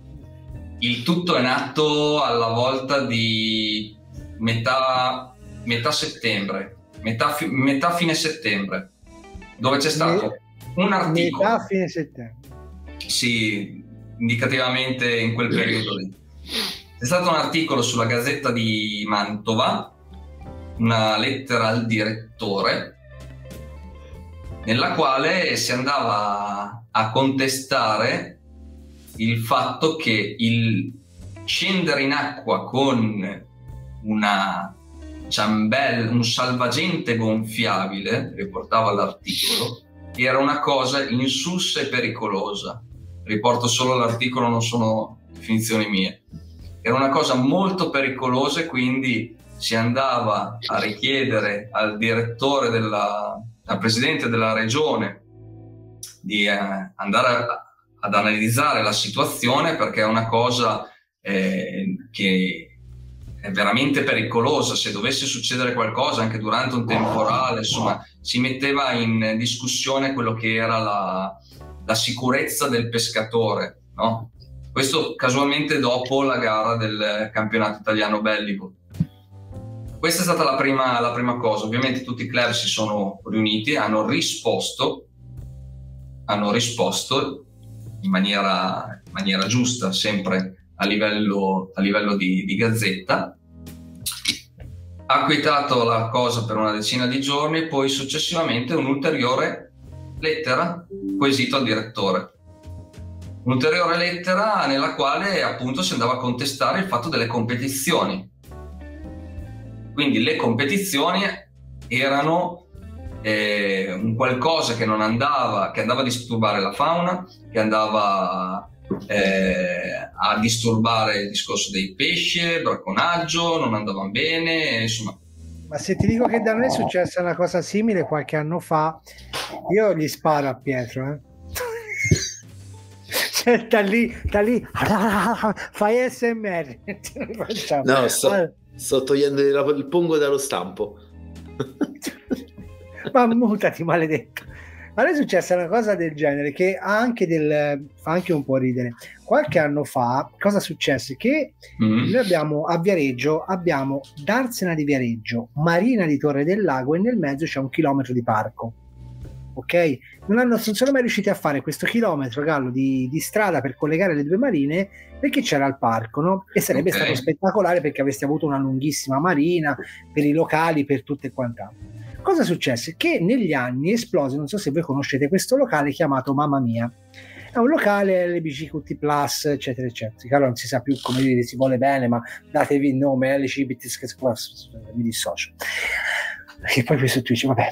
S7: il tutto è nato alla volta di metà, metà settembre, metà, fi... metà fine settembre, dove c'è stato un articolo.
S1: Metà fine settembre.
S7: Sì, indicativamente in quel periodo lì. C'è stato un articolo sulla Gazzetta di Mantova, una lettera al direttore, nella quale si andava a contestare il fatto che il scendere in acqua con una ciambella, un salvagente gonfiabile, riportava l'articolo, era una cosa insulsa e pericolosa. Riporto solo l'articolo, non sono definizioni mie. Era una cosa molto pericolosa e quindi si andava a richiedere al direttore della, al presidente della regione di eh, andare a, ad analizzare la situazione, perché è una cosa eh, che è veramente pericolosa. Se dovesse succedere qualcosa anche durante un temporale, insomma, si metteva in discussione quello che era la, la sicurezza del pescatore, no? Questo casualmente dopo la gara del campionato italiano bellico. Questa è stata la prima, la prima cosa. Ovviamente tutti i club si sono riuniti, hanno risposto, hanno risposto in maniera, in maniera giusta, sempre a livello, a livello di, di gazzetta. Ha acquietato la cosa per una decina di giorni, poi successivamente un'ulteriore lettera quesito al direttore. Un'ulteriore lettera nella quale appunto si andava a contestare il fatto delle competizioni. Quindi le competizioni erano eh, un qualcosa che non andava, che andava a disturbare la fauna, che andava eh, a disturbare il discorso dei pesci, bracconaggio, non andavano bene, insomma.
S1: Ma se ti dico che da noi è successa una cosa simile qualche anno fa, io gli sparo a Pietro, eh. Cioè, da lì, da lì, fai S M R.
S5: No, sto, sto togliendo il, il pongo dallo stampo.
S1: Ma mutati, maledetto. A noi è successa una cosa del genere che ha anche del, fa anche un po' ridere. Qualche anno fa, cosa successe? Che mm. noi abbiamo a Viareggio, abbiamo Darsena di Viareggio, Marina di Torre del Lago e nel mezzo c'è un chilometro di parco. Ok? Non, hanno, non sono mai riusciti a fare questo chilometro, Gallo, di, di strada per collegare le due marine, perché c'era il parco, no? E sarebbe okay. stato spettacolare, perché avresti avuto una lunghissima marina per i locali, per tutto e quant'altro. Cosa successe? Che negli anni esplose, non so se voi conoscete questo locale chiamato Mamma Mia. È un locale L G B T Q plus, eccetera, eccetera. Allora non si sa più come dire, si vuole bene, ma datevi il nome L G B T Q plus, mi dissocio. Perché poi questo Twitch, vabbè.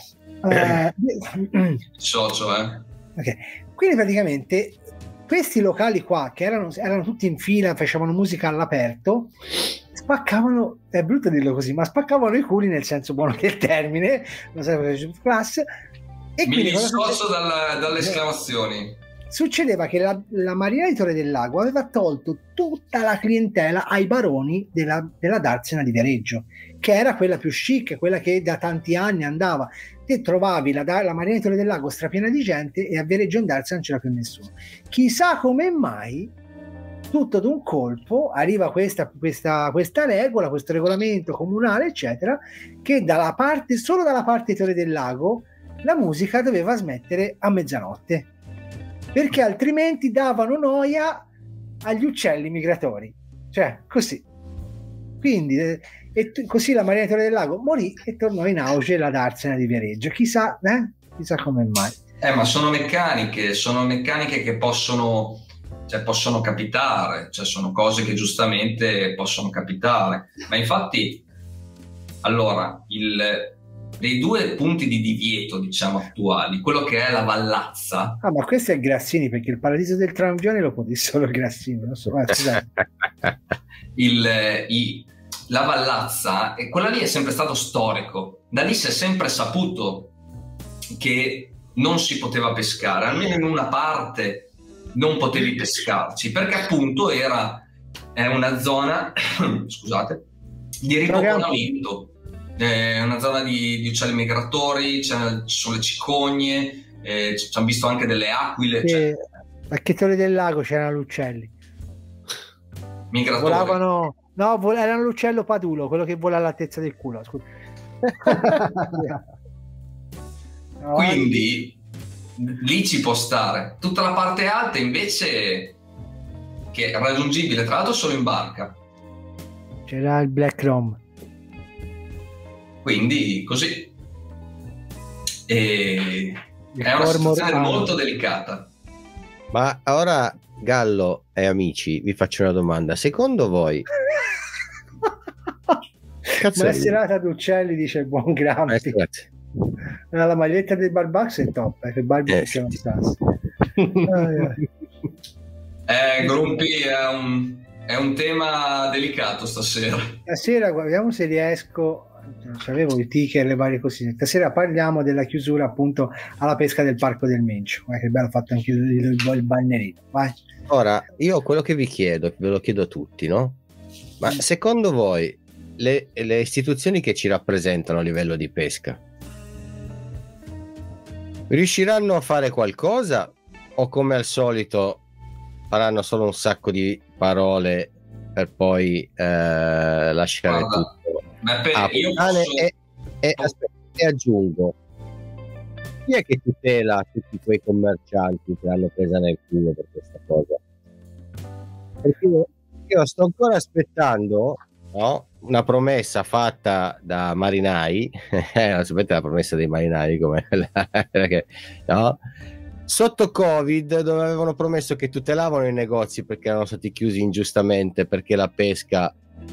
S1: Uh,
S7: socio, eh.
S1: Okay. Quindi praticamente questi locali qua, che erano, erano tutti in fila, facevano musica all'aperto, spaccavano, è brutto dirlo così, ma spaccavano i culi nel senso buono del termine, non so se classe. E
S7: mi dissocio dalla, dalle esclamazioni.
S1: Succedeva che la, la Marina di Torre del Lago aveva tolto tutta la clientela ai baroni della, della Darsena di Viareggio, che era quella più chic, quella che da tanti anni andava. Te trovavi la, la Marina di Torre del Lago strapiena di gente e a Viareggio in Darsena non c'era più nessuno. Chissà come mai, tutto d'un colpo, arriva questa, questa, questa regola, questo regolamento comunale, eccetera, che dalla parte, solo dalla parte di Torre del Lago la musica doveva smettere a mezzanotte, perché altrimenti davano noia agli uccelli migratori, cioè così. Quindi eh, e t- così la Marina di Torre del Lago morì e tornò in auge la Darsena di Viareggio. Chissà, eh? Chissà come mai.
S7: Eh, ma sono meccaniche, sono meccaniche che possono, cioè, possono capitare, cioè sono cose che giustamente possono capitare. Ma infatti, allora, il dei due punti di divieto, diciamo, attuali, quello che è la Vallazza.
S1: Ah, ma questo è il Grassini, perché il paradiso del Tramvione lo può dire solo il Grassini, non so. Ah,
S7: il, i, la Vallazza, e quella lì è sempre stato storico. Da lì si è sempre saputo che non si poteva pescare, almeno in una parte non potevi pescarci, perché appunto era è una zona scusate, di ripopolamento, è una zona di, di uccelli migratori, ci sono le cicogne, eh, ci hanno visto anche delle aquile,
S1: sì,
S7: cioè,
S1: a Chettore del Lago c'erano gli uccelli
S7: migratori.
S1: Volavano, no, vol- erano l'uccello padulo, quello che vola all'altezza del culo, scusa. No,
S7: Quindi lì ci può stare. Tutta la parte alta invece, che è raggiungibile tra l'altro solo in barca,
S1: c'era il Black Rom,
S7: quindi così. E
S1: il
S7: è una
S1: cormorano.
S7: situazione molto delicata.
S3: Ma ora, Gallo e amici, vi faccio una domanda. Secondo voi... Cazzo
S1: Una
S3: è?
S1: serata d'uccelli, dice il buon
S3: Eh,
S1: Grampi.
S3: grazie.
S1: La maglietta del Barbax è top, eh, che Barbie
S3: Eh,
S1: c'è un
S3: sì.
S1: sasso. Ai, ai.
S7: Eh, Grumpy è un, è un tema delicato stasera.
S1: Stasera guardiamo se riesco, non c'avevo il ticker e le varie cosine. Stasera parliamo della chiusura appunto alla pesca del Parco del Mincio. Guarda che bello fatto anche il, il, il balnerino. Vai.
S3: Ora, io quello che vi chiedo, ve lo chiedo a tutti, no? Ma secondo voi le, le istituzioni che ci rappresentano a livello di pesca riusciranno a fare qualcosa o come al solito faranno solo un sacco di parole per poi eh, lasciare
S7: Guarda,
S3: tutto?
S7: Beppe,
S3: Ah,
S7: io
S3: puttane,
S7: posso...
S3: e, e, aspetta, e aggiungo, chi è che tutela tutti quei commercianti che l'hanno presa nel culo per questa cosa? Perché io, io sto ancora aspettando, no, una promessa fatta da marinai, eh, sapete la promessa dei marinai come perché, no? Sotto Covid, dove avevano promesso che tutelavano i negozi perché erano stati chiusi ingiustamente perché la pesca...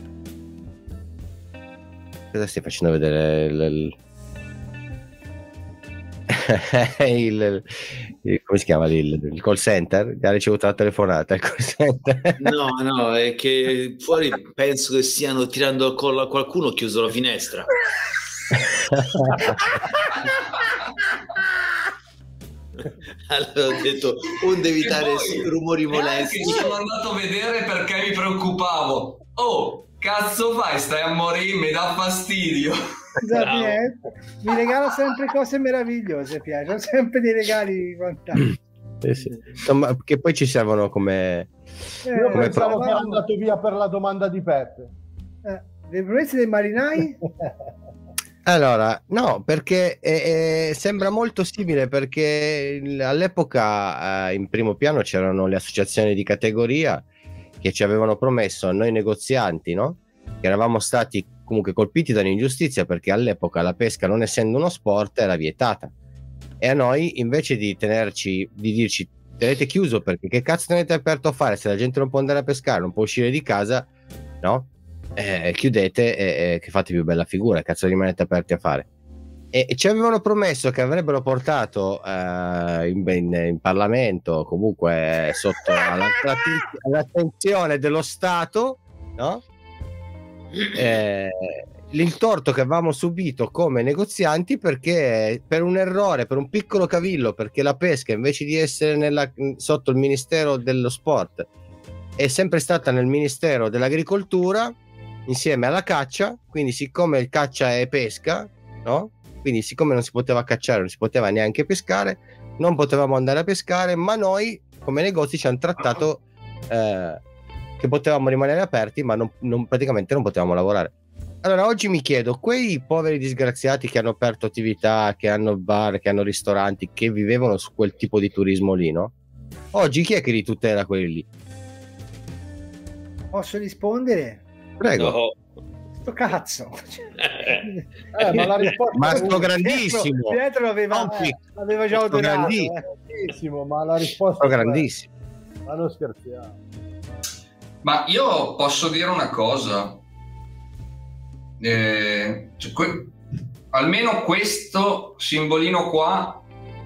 S3: Cosa stai facendo vedere il, il... il, il come si chiama lì? Il, il call center? Ha ricevuto la telefonata il call center.
S5: No, no, è che fuori penso che stiano tirando al collo a qualcuno, ho chiuso la finestra. Allora ho detto, onde evitare
S7: poi,
S5: rumori
S7: neanche
S5: molesti.
S7: sono andato a vedere perché mi preoccupavo. Oh, cazzo fai? Stai a morire, mi dà fastidio.
S1: Esatto, eh. Mi regala sempre cose meravigliose, piace, ho sempre dei regali fantastici.
S3: Eh sì. Insomma, che poi ci servono come,
S8: Io
S1: come
S8: pensavo
S1: prova.
S8: che era andato via per la domanda di Peppe.
S1: Eh, le promesse dei marinai?
S3: Allora, no, perché eh, eh, sembra molto simile perché il- all'epoca eh, in primo piano c'erano le associazioni di categoria che ci avevano promesso a noi negozianti, no? Che eravamo stati comunque colpiti da un'ingiustizia perché all'epoca la pesca, non essendo uno sport, era vietata. E a noi, invece di tenerci, di dirci tenete chiuso perché che cazzo tenete aperto a fare se la gente non può andare a pescare, non può uscire di casa, no? Eh, chiudete e, e che fate più bella figura, cazzo rimanete aperti a fare. E, e ci avevano promesso che avrebbero portato eh, in, in, in Parlamento, comunque sotto alla- all'attenzione dello Stato, no? Eh, l'intorto che avevamo subito come negozianti perché per un errore, per un piccolo cavillo, perché la pesca invece di essere nella, sotto il Ministero dello Sport è sempre stata nel Ministero dell'Agricoltura insieme alla caccia, quindi siccome il caccia è pesca, no? Quindi siccome non si poteva cacciare, non si poteva neanche pescare, non potevamo andare a pescare, ma noi come negozi ci hanno trattato eh, che potevamo rimanere aperti, ma non, non- praticamente non potevamo lavorare. Allora oggi mi chiedo, quei poveri disgraziati che hanno aperto attività, che hanno bar, che hanno ristoranti, che vivevano su quel tipo di turismo lì, no? Oggi chi è che li tutela quelli lì?
S1: Posso rispondere?
S3: Prego.
S5: No.
S1: Sto cazzo.
S8: Eh, ma la risposta
S3: Ma
S8: è
S3: sto
S8: una.
S3: grandissimo.
S1: Pietro, Pietro l'aveva,
S3: Non pic-
S1: eh, l'aveva già
S3: sto
S1: odorato.
S3: grandi-
S1: eh.
S8: Grandissimo, ma la risposta
S3: Sto
S8: è quella.
S3: grandissimo.
S8: Ma non scherziamo.
S7: Ma io posso dire una cosa. Eh, cioè, que- almeno questo simbolino qua,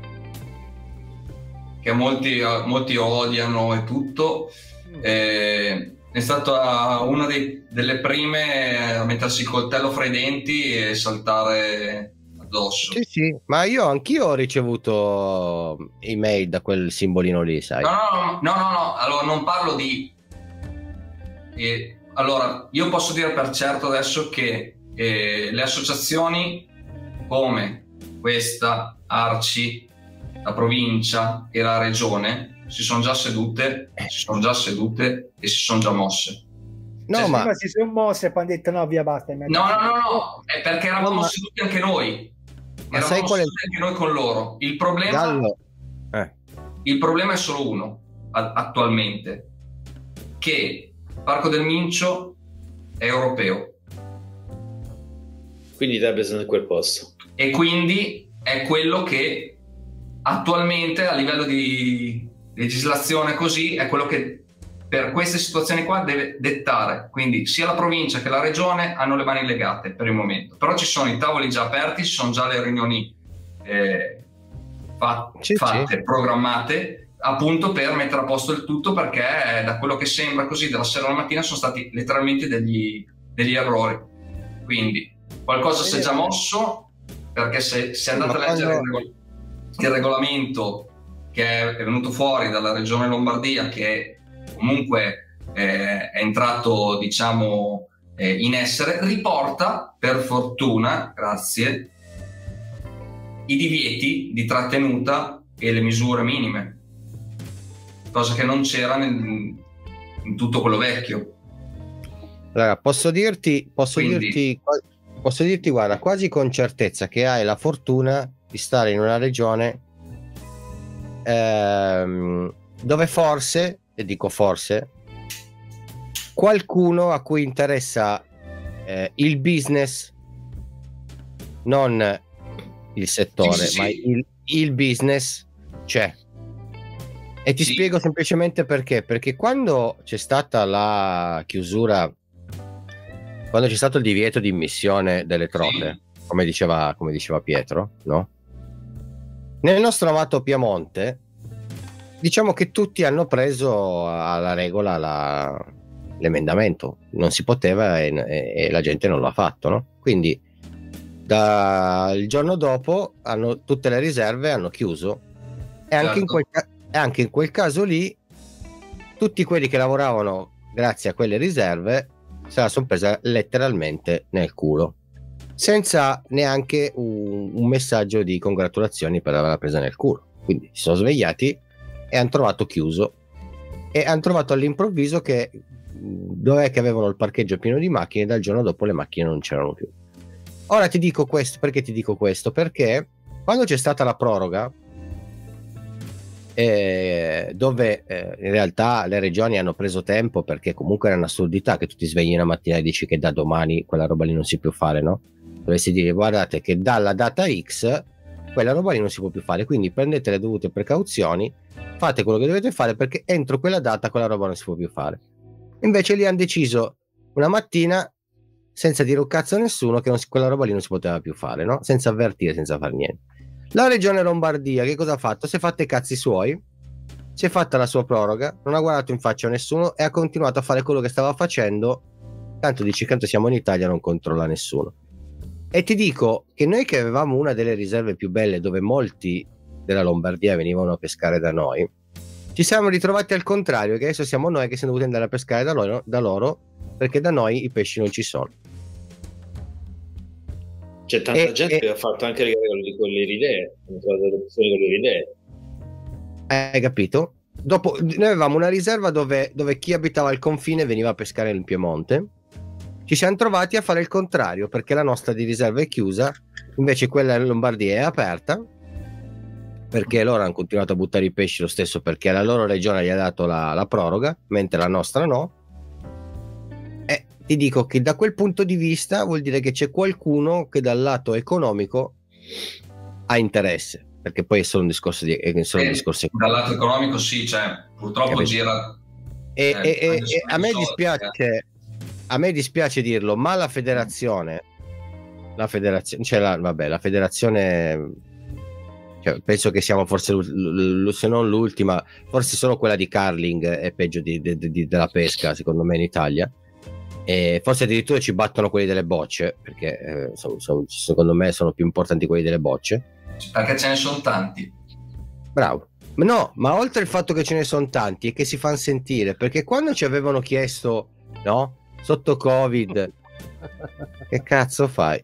S7: che molti, molti odiano e tutto, eh, è stata una dei- delle prime a mettersi il coltello fra i denti e saltare addosso.
S3: Sì, sì, ma io anch'io ho ricevuto email da quel simbolino lì, sai.
S7: No, no, no, no, no, no. Allora non parlo di... Eh, allora, io posso dire per certo adesso che eh, le associazioni come questa, Arci, la provincia e la regione si sono già sedute, si sono già sedute e si sono già mosse.
S3: No,
S7: Cioè,
S3: ma...
S1: si sono mosse e poi hanno detto no, via, basta.
S7: No, no, no, no, è perché eravamo
S3: No, ma...
S7: seduti anche noi.
S3: Ma
S7: Eravamo
S3: sai qual è...
S7: seduti anche noi con loro. Il problema,
S3: Gallo. Eh.
S7: il problema è solo uno a- attualmente, che Parco del Mincio è europeo.
S5: Quindi te presente in quel posto.
S7: E quindi è quello che attualmente a livello di legislazione così è quello che per queste situazioni qua deve dettare. Quindi sia la provincia che la regione hanno le mani legate per il momento, però ci sono i tavoli già aperti, ci sono già le riunioni eh, fat-
S3: Sì,
S7: fatte,
S3: sì.
S7: programmate appunto per mettere a posto il tutto, perché da quello che sembra così dalla sera alla mattina sono stati letteralmente degli, degli errori. Quindi qualcosa si è già mosso, perché se, se andate a leggere il, regol- il regolamento che è venuto fuori dalla regione Lombardia, che comunque eh, è entrato diciamo eh, in essere, riporta per fortuna, grazie, i divieti di trattenuta e le misure minime, cosa che non c'era nel, in tutto quello vecchio.
S3: Allora, posso dirti, posso
S7: Quindi...
S3: dirti, posso dirti, guarda, quasi con certezza che hai la fortuna di stare in una regione ehm, dove forse, e dico forse, qualcuno a cui interessa eh, il business, non il settore,
S7: sì, sì,
S3: ma
S7: sì.
S3: Il, il business c'è. E ti
S7: Sì.
S3: spiego semplicemente perché. Perché quando c'è stata la chiusura, quando c'è stato il divieto di immissione delle trofe,
S7: Sì.
S3: come diceva, come diceva Pietro, no? Nel nostro amato Piemonte, diciamo che tutti hanno preso alla regola la, l'emendamento, non si poteva e, e, e la gente non l'ha fatto, no? Quindi da, il giorno dopo hanno, tutte le riserve hanno chiuso e anche,
S7: Certo.
S3: in quel, e anche in quel caso lì tutti quelli che lavoravano grazie a quelle riserve se la sono presa letteralmente nel culo, senza neanche un, un messaggio di congratulazioni per averla presa nel culo. Quindi si sono svegliati e hanno trovato chiuso e hanno trovato all'improvviso che dov'è che avevano il parcheggio pieno di macchine, dal giorno dopo le macchine non c'erano più. Ora ti dico questo, perché ti dico questo? Perché quando c'è stata la proroga, eh, dove eh, in realtà le regioni hanno preso tempo, perché comunque era un'assurdità che tu ti svegli una mattina e dici che da domani quella roba lì non si può più fare, no? Dovresti dire guardate che dalla data X quella roba lì non si può più fare, quindi prendete le dovute precauzioni, fate quello che dovete fare perché entro quella data quella roba non si può più fare. Invece lì hanno deciso una mattina, senza dire un cazzo a nessuno, che non si, quella roba lì non si poteva più fare, no? Senza avvertire, senza fare niente. La regione Lombardia che cosa ha fatto? Si è fatta i cazzi suoi, si è fatta la sua proroga, non ha guardato in faccia a nessuno e ha continuato a fare quello che stava facendo. Tanto dici, tanto siamo in Italia, non controlla nessuno. E ti dico che noi che avevamo una delle riserve più belle, dove molti della Lombardia venivano a pescare da noi, ci siamo ritrovati al contrario, che adesso siamo noi che siamo dovuti andare a pescare da loro, da loro perché da noi i pesci non ci sono.
S5: C'è tanta
S3: E-
S5: gente
S3: e-
S5: che ha fatto anche le, con le idee, hanno trovato delle persone con le idee.
S3: Hai capito? Dopo noi avevamo una riserva dove, dove chi abitava al confine veniva a pescare in Piemonte. Ci siamo trovati a fare il contrario, perché la nostra di riserva è chiusa, invece quella in Lombardia è aperta, perché loro hanno continuato a buttare i pesci lo stesso, perché la loro regione gli ha dato la, la proroga, mentre la nostra no. E ti dico che da quel punto di vista vuol dire che c'è qualcuno che dal lato economico ha interesse, perché poi è solo un discorso di è solo un
S7: Eh,
S3: discorso
S7: dal lato economico sì, cioè purtroppo
S3: Capito.
S7: gira
S3: e,
S7: eh,
S3: e- e-
S7: anche su
S3: e a me
S7: soldi,
S3: dispiace a me dispiace dirlo, ma la federazione la federazione cioè la, vabbè la federazione, cioè, penso che siamo forse l- l- se non l'ultima, forse solo quella di curling è peggio di, di- di- della pesca secondo me in Italia, E forse addirittura ci battono quelli delle bocce, perché eh, sono, sono, secondo me sono più importanti quelli delle bocce.
S7: Perché ce ne sono tanti.
S3: Bravo. No, ma oltre il fatto che ce ne sono tanti e che si fanno sentire, perché quando ci avevano chiesto, no, sotto Covid, che cazzo fai?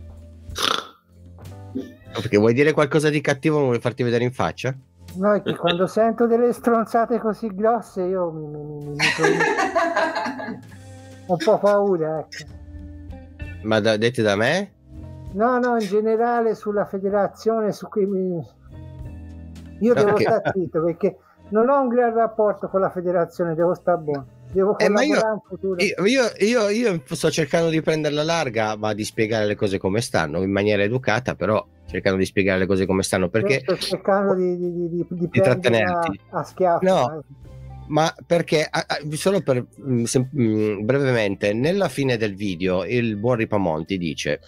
S3: Perché vuoi dire qualcosa di cattivo, non vuoi farti vedere in faccia?
S1: No, è che quando sento delle stronzate così grosse io mi, mi, mi, mi ho un po' paura, ecco.
S3: Ma da, dette da me?
S1: No, no, in generale sulla federazione, su cui mi... Io devo
S3: Okay.
S1: stare zitto perché non ho un gran rapporto con la federazione, devo stare buono. Devo
S3: Eh, ma
S1: collaborare
S3: io,
S1: in futuro.
S3: io, io, io, io sto cercando di prenderla larga, ma di spiegare le cose come stanno, in maniera educata, però cercando di spiegare le cose come stanno, perché
S1: Sto cercando di, di, di, di, di prenderla
S3: trattenerti.
S1: a schiaffi.
S3: No.
S1: eh.
S3: Ma perché, a- a- solo per mh, sem- mh, brevemente, nella fine del video il buon Ripamonti dice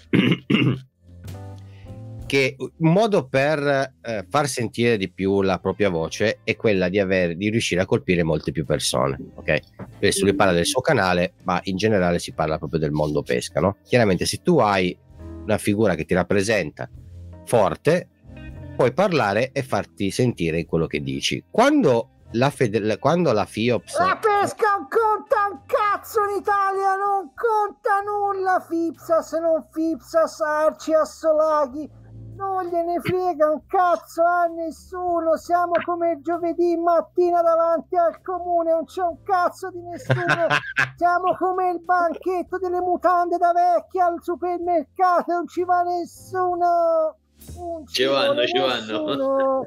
S3: che un modo per eh, far sentire di più la propria voce è quella di, aver, di riuscire a colpire molte più persone, ok? Adesso lui parla del suo canale, ma in generale si parla proprio del mondo pesca, no? Chiaramente se tu hai una figura che ti rappresenta forte, puoi parlare e farti sentire in quello che dici. Quando la, fede- quando la FIOPS...
S1: La pesca non conta un cazzo in Italia, non conta nulla. Fipsas, non Fipsas, Arci, Assolaghi, non gliene frega un cazzo a nessuno. Siamo come giovedì mattina davanti al comune, non c'è un cazzo di nessuno. Siamo come il banchetto delle mutande da vecchia al supermercato, non ci va nessuno. Non
S5: Ci vanno,
S1: vuole
S5: ci vanno.
S1: nessuno.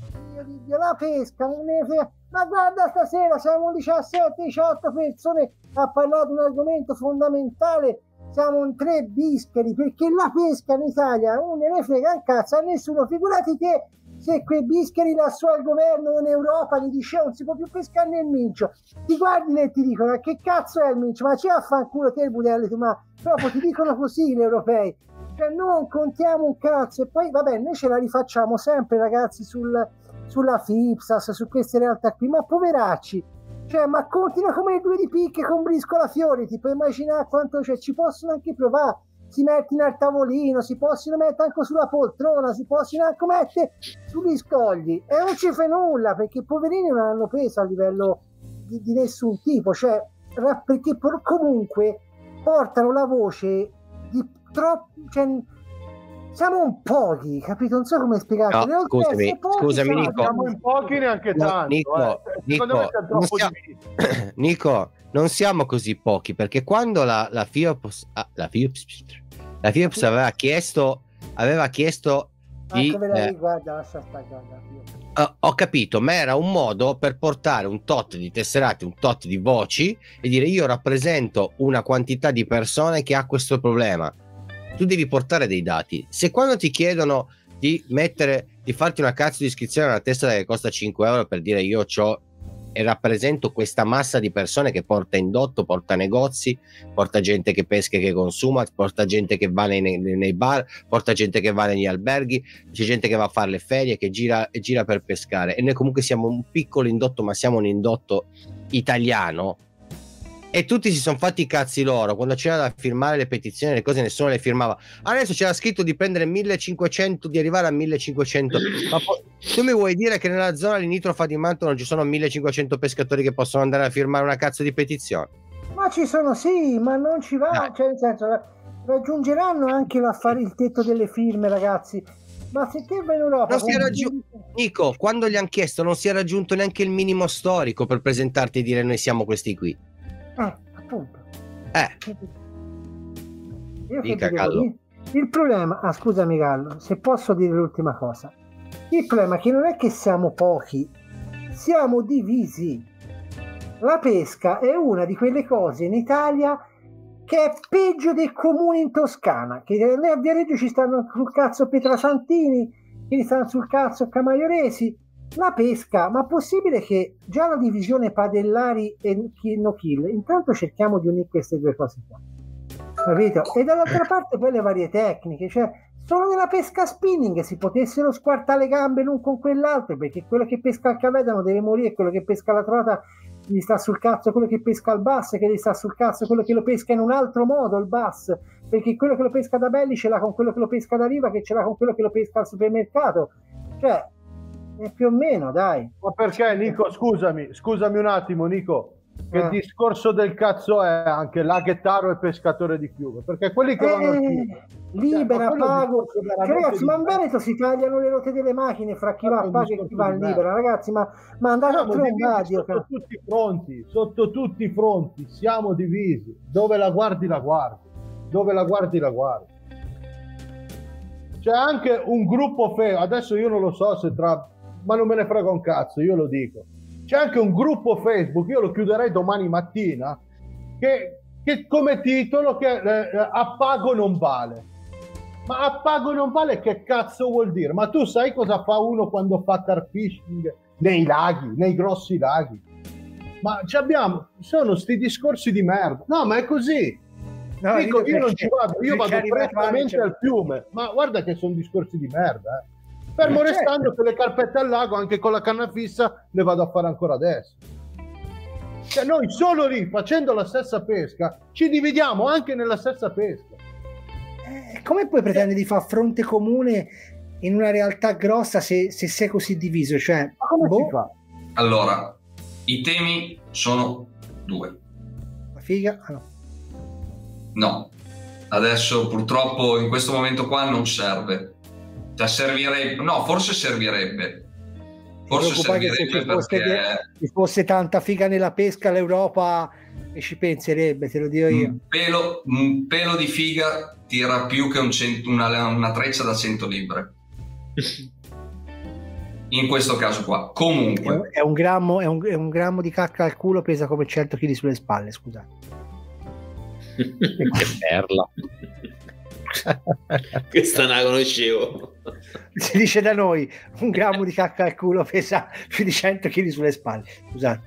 S1: Dio, la pesca non ne frega. Ma guarda, stasera siamo diciassette diciotto persone a parlare di un argomento fondamentale. Siamo in tre bischeri, perché la pesca in Italia non ne frega un cazzo a nessuno. Figurati che se quei bischeri lassù al governo o in Europa gli dice non si può più pescare nel mincio, ti guardino e ti dicono ma che cazzo è il mincio? Ma c'è a fanculo te il budelli, ma proprio ti dicono così gli europei. Cioè non contiamo un cazzo. E poi vabbè, noi ce la rifacciamo sempre, ragazzi, sul, sulla Fipsas, su queste realtà qui, ma poveracci, cioè ma continua come i due di picche con Briscola Fiori, ti puoi immaginare quanto, cioè, ci possono anche provare, si mettono al tavolino, si possono mettere anche sulla poltrona, si possono anche mettere sugli scogli e non ci fa nulla, perché i poverini non hanno peso a livello di, di nessun tipo, cioè ra- perché por- comunque portano la voce di troppo, cioè, siamo un pochi, capito? Non so come spiegarti.
S3: No, scusami, scusami, Nico.
S8: Siamo in pochi neanche
S3: No,
S8: tanto.
S3: Nico,
S8: eh. Secondo
S3: Nico,
S8: me siamo
S3: non
S8: troppo
S3: siamo-
S8: divisi.
S3: Nico, non siamo così pochi, perché quando la, la FIOPS, ah, la FIOPS, la FIOPS aveva chiesto, aveva chiesto di,
S1: Anche ve la
S3: eh,
S1: riguarda, lascia stare, guarda.
S3: ho- ho capito, ma era un modo per portare un tot di tesserati, un tot di voci e dire io rappresento una quantità di persone che ha questo problema. Tu devi portare dei dati. Se quando ti chiedono di mettere, di farti una cazzo di iscrizione a una testa che costa cinque euro per dire io c'ho e rappresento questa massa di persone che porta indotto, porta negozi, porta gente che pesca e che consuma, porta gente che va nei, nei, nei bar, porta gente che va negli alberghi, c'è gente che va a fare le ferie, che gira, e gira per pescare, e noi comunque siamo un piccolo indotto, ma siamo un indotto italiano. E tutti si sono fatti i cazzi loro quando c'era da firmare le petizioni, le cose nessuno le firmava. Adesso c'era scritto di prendere millecinquecento, di arrivare a millecinquecento. Ma poi, tu mi vuoi dire che nella zona limitrofa di Mantova non ci sono millecinquecento pescatori che possono andare a firmare una cazzo di petizione?
S1: Ma ci sono, sì, ma non ci va,
S3: Dai.
S1: cioè nel senso raggiungeranno anche l'affare, il tetto delle firme, ragazzi. Ma se te vai in Europa
S3: Non si è
S1: con-
S3: raggiu- Nico, quando gli hanno chiesto non si è raggiunto neanche il minimo storico per presentarti e dire noi siamo questi qui.
S1: Eh, appunto.
S3: Eh,
S1: Io che
S3: Dica,
S1: ti devo
S3: Gallo.
S1: dire? Il problema, ah scusami Gallo, se posso dire l'ultima cosa. Il problema è che non è che siamo pochi, siamo divisi. La pesca è una di quelle cose in Italia che è peggio dei comuni in Toscana, che noi a Viareggio ci stanno sul cazzo Pietrasantini, che gli stanno sul cazzo Camaioresi. La pesca, ma possibile che già la divisione padellari e kill no kill, intanto cerchiamo di unire queste due cose qua, capito? E dall'altra parte poi le varie tecniche, cioè solo nella pesca spinning si potessero squartare le gambe l'un con quell'altro, perché quello che pesca il cavedano deve morire, quello che pesca la trota gli sta sul cazzo quello che pesca al bass, che gli sta sul cazzo quello che lo pesca in un altro modo il bass, perché quello che lo pesca da Belli ce l'ha con quello che lo pesca da Riva, che ce l'ha con quello che lo pesca al supermercato, cioè è più o meno, dai.
S8: Ma perché, Nico, scusami, scusami un attimo, Nico, che
S1: Eh.
S8: discorso del cazzo è anche Laghettaro e pescatore di Fiume? Perché quelli che vanno a Fiume,
S1: Eh, libera,
S8: Cioè, ma quello è un
S1: pago.
S8: discorso
S1: Che,
S8: veramente
S1: ragazzi, ma in
S8: diverso.
S1: Veneto si tagliano le rotte delle macchine fra chi va a
S8: Quello è un
S1: pago e chi
S8: discorso
S1: va in
S8: diverso.
S1: libera, ragazzi, ma, ma andate a
S8: Siamo divisi
S1: trombadio.
S8: sotto tutti i fronti, sotto tutti i fronti, siamo divisi. Dove la guardi, la guardi. Dove la guardi, la guardi. C'è anche un gruppo fe, adesso io non lo so se tra, ma non me ne frega un cazzo, io lo dico. C'è anche un gruppo Facebook, io lo chiuderei domani mattina, che, che come titolo che eh, a pago non vale. Ma a pago non vale che cazzo vuol dire? Ma tu sai cosa fa uno quando fa car fishing nei laghi, nei grossi laghi? Ma ci abbiamo, sono sti discorsi di merda. No, ma è così.
S1: No,
S8: Dico,
S1: dico
S8: io non
S1: perché-
S8: ci vado, io
S1: perché
S8: vado
S1: arriva
S8: prettamente
S1: Ivanic-
S8: al fiume, ma guarda che sono discorsi di merda, eh. Fermo
S1: Ma certo.
S8: restando che le carpette al lago, anche con la canna fissa, le vado a fare ancora adesso. Cioè noi solo lì, facendo la stessa pesca, ci dividiamo anche nella stessa pesca.
S1: Eh, come puoi pretendere di fare fronte comune in una realtà grossa se, se sei così diviso? Cioè,
S8: Ma come
S1: boh,
S8: si fa?
S7: Allora, i temi sono due.
S1: la figa? Ah, no.
S7: No, adesso purtroppo in questo momento qua non serve. Cioè servirebbe, no, forse servirebbe. Forse
S1: preoccupare che se
S7: servirebbe
S1: ci fosse,
S7: perché
S1: ci fosse tanta figa nella pesca, l'Europa e ci penserebbe, te lo dico io.
S7: un pelo, un pelo di figa tira più che un cento- una, una treccia da cento libbre. In questo caso qua.
S1: È,
S7: Comunque,
S1: è un grammo, è un, è un grammo di cacca al culo, pesa come cento chili sulle spalle, scusate.
S3: Che perla.
S5: Questa non la conoscevo.
S1: Si dice da noi, un grammo di cacca al culo pesa più di cento chili sulle spalle, scusate.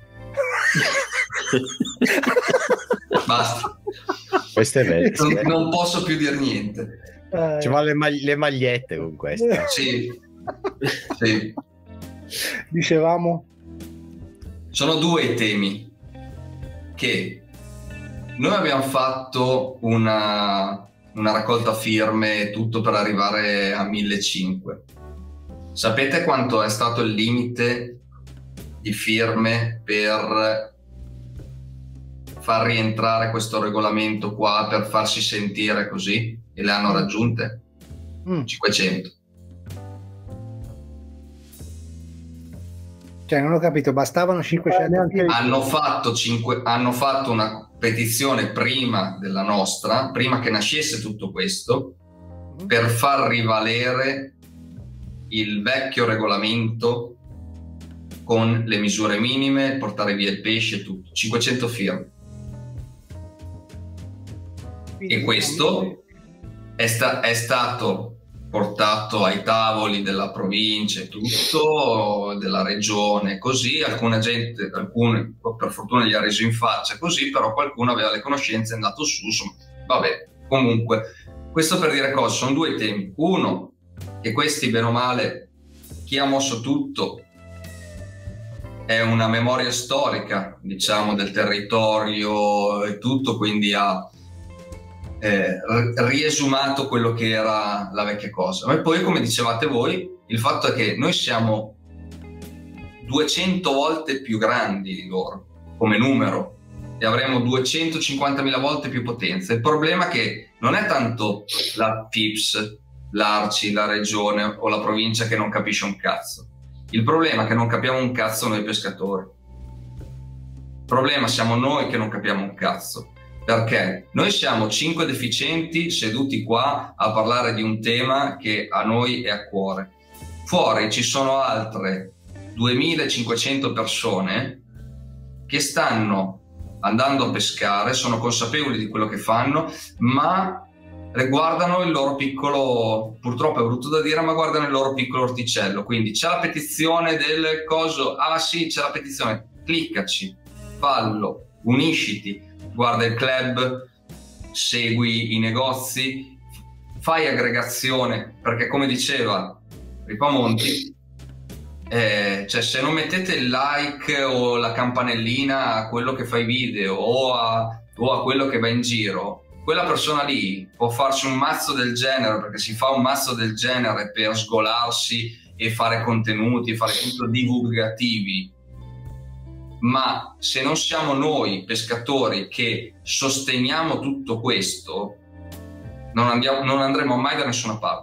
S7: basta.
S3: Questo è vero.
S7: Non, non posso più dire niente.
S1: Eh,
S3: Ci vanno le, mag- le magliette con questa.
S7: Sì, sì.
S1: Dicevamo,
S7: Sono due i temi che noi abbiamo fatto una, una raccolta firme, tutto per arrivare a millecinquecento. Sapete quanto è stato il limite di firme per far rientrare questo regolamento qua, per farsi sentire così? E le hanno raggiunte?
S1: mm,
S7: cinquecento.
S1: cioè non ho capito, bastavano cinquecento
S8: Eh, neanche
S1: firme?
S7: Hanno fatto, cinque, hanno fatto una petizione prima della nostra, prima che nascesse tutto questo, per far rivalere il vecchio regolamento con le misure minime, portare via il pesce e tutto. cinquecento firme. E questo è, sta- è stato portato ai tavoli della provincia e tutto, della regione, così. Alcuna gente, alcune per fortuna gli ha reso in faccia così, però qualcuno aveva le conoscenze, è andato su, insomma, vabbè. Comunque, questo per dire cosa, sono due temi. Uno, che questi, bene o male, chi ha mosso tutto è una memoria storica, diciamo, del territorio e tutto, quindi ha eh, riesumato quello che era la vecchia cosa. Ma poi, come dicevate voi, il fatto è che noi siamo duecento volte più grandi di loro come numero e avremo duecentocinquantamila volte più potenza. Il problema è che non è tanto la P I P S, l'A R C I, la regione o la provincia che non capisce un cazzo. Il problema è che non capiamo un cazzo noi pescatori. Il problema siamo noi che non capiamo un cazzo, perché noi siamo cinque deficienti seduti qua a parlare di un tema che a noi è a cuore. Fuori ci sono altre duemilacinquecento persone che stanno andando a pescare, sono consapevoli di quello che fanno, ma guardano il loro piccolo, purtroppo è brutto da dire, ma guardano il loro piccolo orticello. Quindi c'è la petizione del coso, ah sì, c'è la petizione, cliccaci, fallo, unisciti, guarda il club, segui i negozi, fai aggregazione, perché come diceva Ripamonti, eh, cioè se non mettete il like o la campanellina a quello che fa i video o a, o a quello che va in giro, quella persona lì può farsi un mazzo del genere, perché si fa un mazzo del genere per sgolarsi e fare contenuti, fare tutto divulgativi, ma se non siamo noi pescatori che sosteniamo tutto questo, non, andiamo, non andremo mai da nessuna parte.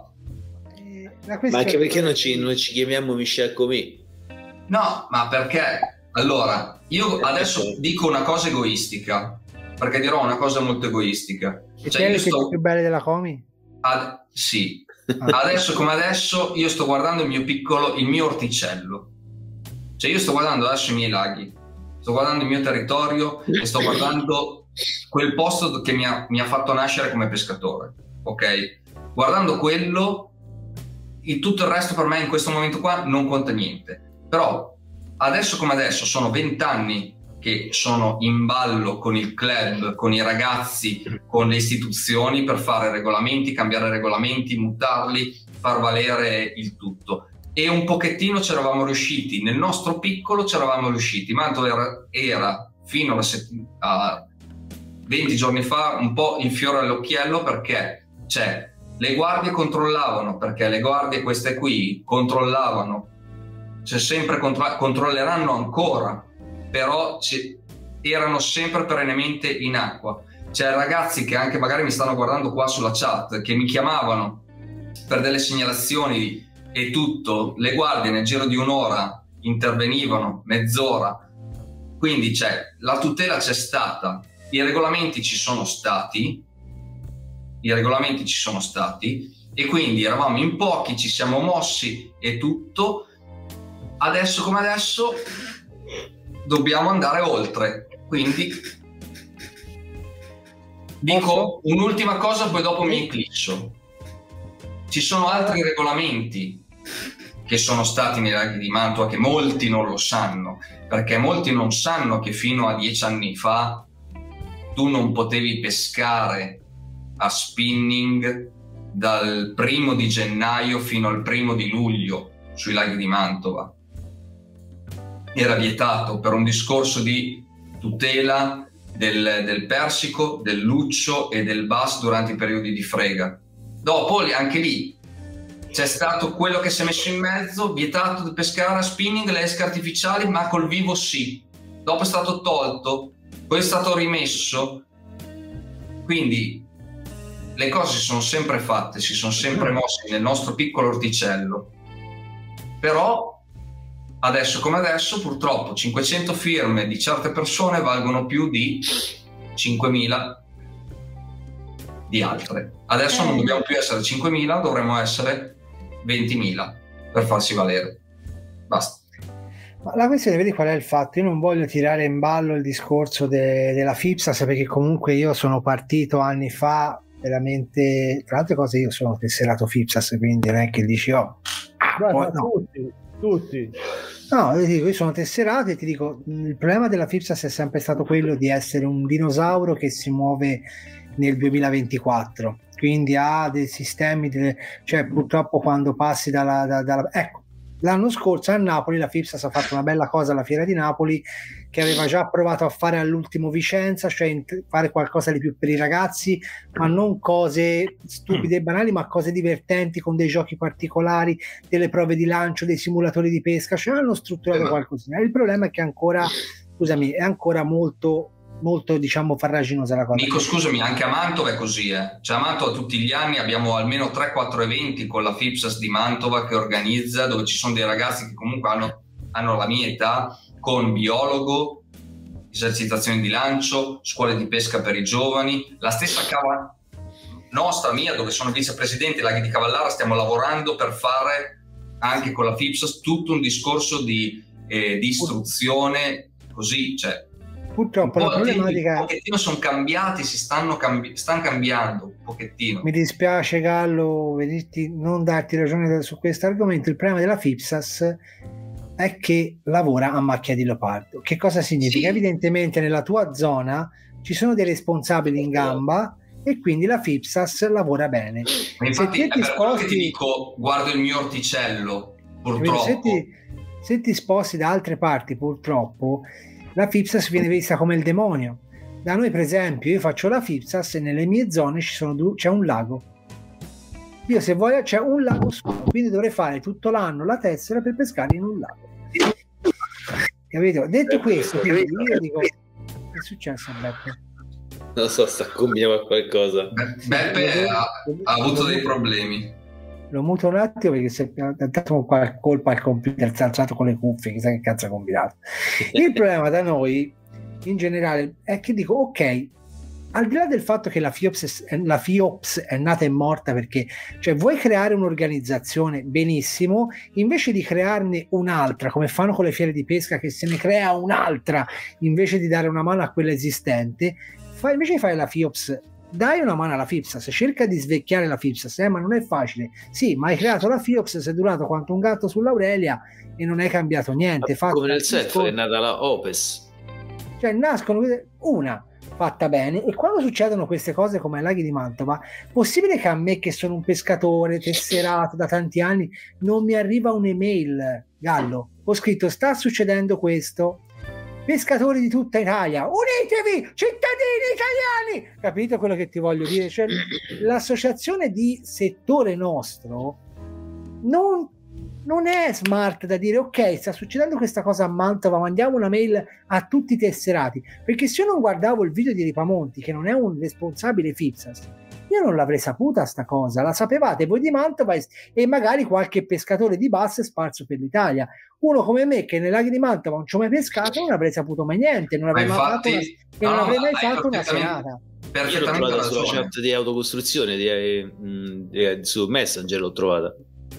S5: Ma anche perché non ci, non ci chiamiamo Michel Comì?
S7: No, ma perché? Allora, io adesso dico una cosa egoistica, perché dirò una cosa molto egoistica.
S1: E
S7: cioè, io
S1: sto... più belle della Comi?
S7: Ad... Sì. Adesso come adesso io sto guardando il mio piccolo, il mio orticello. Cioè io sto guardando adesso i miei laghi, sto guardando il mio territorio e sto guardando quel posto che mi ha, mi ha fatto nascere come pescatore, ok? Guardando quello, il, tutto il resto per me in questo momento qua non conta niente. Però adesso come adesso sono vent'anni che sono in ballo con il club, con i ragazzi, con le istituzioni per fare regolamenti, cambiare regolamenti, mutarli, far valere il tutto. E un pochettino ci eravamo riusciti, nel nostro piccolo ci eravamo riusciti. Mantova era, era fino alla settim- a venti giorni fa un po' in fiore all'occhiello, perché cioè, le guardie controllavano, perché le guardie queste qui controllavano, cioè sempre contro- controlleranno ancora, però ci, erano sempre perennemente in acqua. C'è ragazzi che anche magari mi stanno guardando qua sulla chat, che mi chiamavano per delle segnalazioni e tutto, le guardie nel giro di un'ora intervenivano, mezz'ora. Quindi c'è, la tutela c'è stata, i regolamenti ci sono stati, i regolamenti ci sono stati e quindi eravamo in pochi, ci siamo mossi e tutto. Adesso come adesso dobbiamo andare oltre, quindi dico un'ultima cosa, poi dopo mi ecliscio. Ci sono altri regolamenti che sono stati nei laghi di Mantova che molti non lo sanno, perché molti non sanno che fino a dieci anni fa tu non potevi pescare a spinning dal primo di gennaio fino al primo di luglio sui laghi di Mantova. Era vietato per un discorso di tutela del, del persico, del luccio e del bass durante i periodi di frega. Dopo anche lì c'è stato quello che si è messo in mezzo, vietato di pescare a spinning le esche artificiali, ma col vivo sì. Dopo è stato tolto, poi è stato rimesso. Quindi le cose si sono sempre fatte, si sono sempre mosse nel nostro piccolo orticello. Però adesso come adesso purtroppo cinquecento firme di certe persone valgono più di cinquemila di altre. Adesso non dobbiamo più essere cinquemila, dovremmo essere ventimila per farsi valere. Basta.
S1: Ma la questione, vedi qual è il fatto? Io non voglio tirare in ballo il discorso de- della FIPSAS, perché comunque io sono partito anni fa veramente, tra altre cose io sono tesserato FIPSAS, quindi non è che dici oh,
S8: Beh,
S1: poi, no.
S8: tutti, tutti.
S1: No, io dico, io sono tesserato e ti dico, il problema della FIPSAS è sempre stato quello di essere un dinosauro che si muove nel duemilaventiquattro, quindi ha dei sistemi, delle, cioè purtroppo quando passi dalla, da, dalla ecco, l'anno scorso a Napoli la FIPSAS ha fatto una bella cosa alla Fiera di Napoli, che aveva già provato a fare all'ultimo Vicenza, cioè int- fare qualcosa di più per i ragazzi, ma non cose stupide e banali, ma cose divertenti con dei giochi particolari, delle prove di lancio, dei simulatori di pesca, cioè hanno strutturato qualcosina. Il problema è che ancora, scusami, è ancora molto molto diciamo farraginosa la cosa.
S7: Nico, scusami, anche a Mantova è così, eh. Cioè a Mantova tutti gli anni abbiamo almeno tre quattro eventi con la FIPSAS di Mantova che organizza, dove ci sono dei ragazzi che comunque hanno, hanno la mia età, con biologo, esercitazioni di lancio, scuole di pesca per i giovani, la stessa cava nostra, mia, dove sono vicepresidente, Laghi di Cavallara, stiamo lavorando per fare anche con la FIPSAS tutto un discorso di, eh, di istruzione, così, cioè
S1: purtroppo la problematica
S7: un pochettino sono cambiati, si stanno, cambi- stanno cambiando un pochettino.
S1: Mi dispiace Gallo vederti, non darti ragione su questo argomento. Il problema della FIPSAS è che lavora a macchia di leopardo. Che cosa significa? Sì. Evidentemente nella tua zona ci sono dei responsabili in gamba e quindi la FIPSAS lavora bene.
S7: Ma infatti è per sposti... quello che ti dico, guardo il mio orticello, purtroppo.
S1: Se ti, se ti sposti da altre parti, purtroppo la FIPSAS viene vista come il demonio. Da noi, per esempio, io faccio la FIPSAS e nelle mie zone ci sono due, c'è un lago. Io se voglio c'è un lago solo, quindi dovrei fare tutto l'anno la tessera per pescare in un lago. Capito? Detto questo, quindi io dico, che è successo a Beppe?
S5: Non so, sta combinando qualcosa.
S7: Beppe ha, ha avuto dei problemi.
S1: Lo muto un attimo perché se ha dato colpa al computer, si è alzato con le cuffie, chissà che cazzo ha combinato. Il problema da noi in generale è che dico, ok, al di là del fatto che la FIOPS è, la FIOPS è nata e morta, perché cioè vuoi creare un'organizzazione, benissimo, invece di crearne un'altra come fanno con le fiere di pesca, che se ne crea un'altra invece di dare una mano a quella esistente, fai, invece di fare la FIOPS, dai una mano alla FIPSAS, cerca di svecchiare la FIPSAS, eh, ma non è facile. Sì, ma hai creato la FIOPS, sei durato quanto un gatto sull'Aurelia e non hai cambiato niente.
S5: Fatto come nel S E F è nata la OPES,
S1: cioè nascono una fatta bene, e quando succedono queste cose come ai laghi di Mantova, possibile che a me, che sono un pescatore tesserato da tanti anni, non mi arriva un'email, Gallo, ho scritto sta succedendo questo, pescatori di tutta Italia, unitevi, cittadini italiani, capito quello che ti voglio dire? Cioè, l'associazione di settore nostro non, non è smart da dire ok, sta succedendo questa cosa a Mantova, mandiamo una mail a tutti i tesserati, perché se io non guardavo il video di Ripamonti, che non è un responsabile FIPSAS, io non l'avrei saputa sta cosa, la sapevate voi di Mantova e, e magari qualche pescatore di basse sparso per l'Italia. Uno come me che nei laghi di Mantova non ci ho mai pescato, non avrei saputo mai niente, non avrei mai fatto una, e
S7: no,
S1: non avrei
S7: no,
S1: mai fatto una serata.
S5: Io l'ho trovata sulla chat di autocostruzione di, di, di, su Messenger, l'ho trovata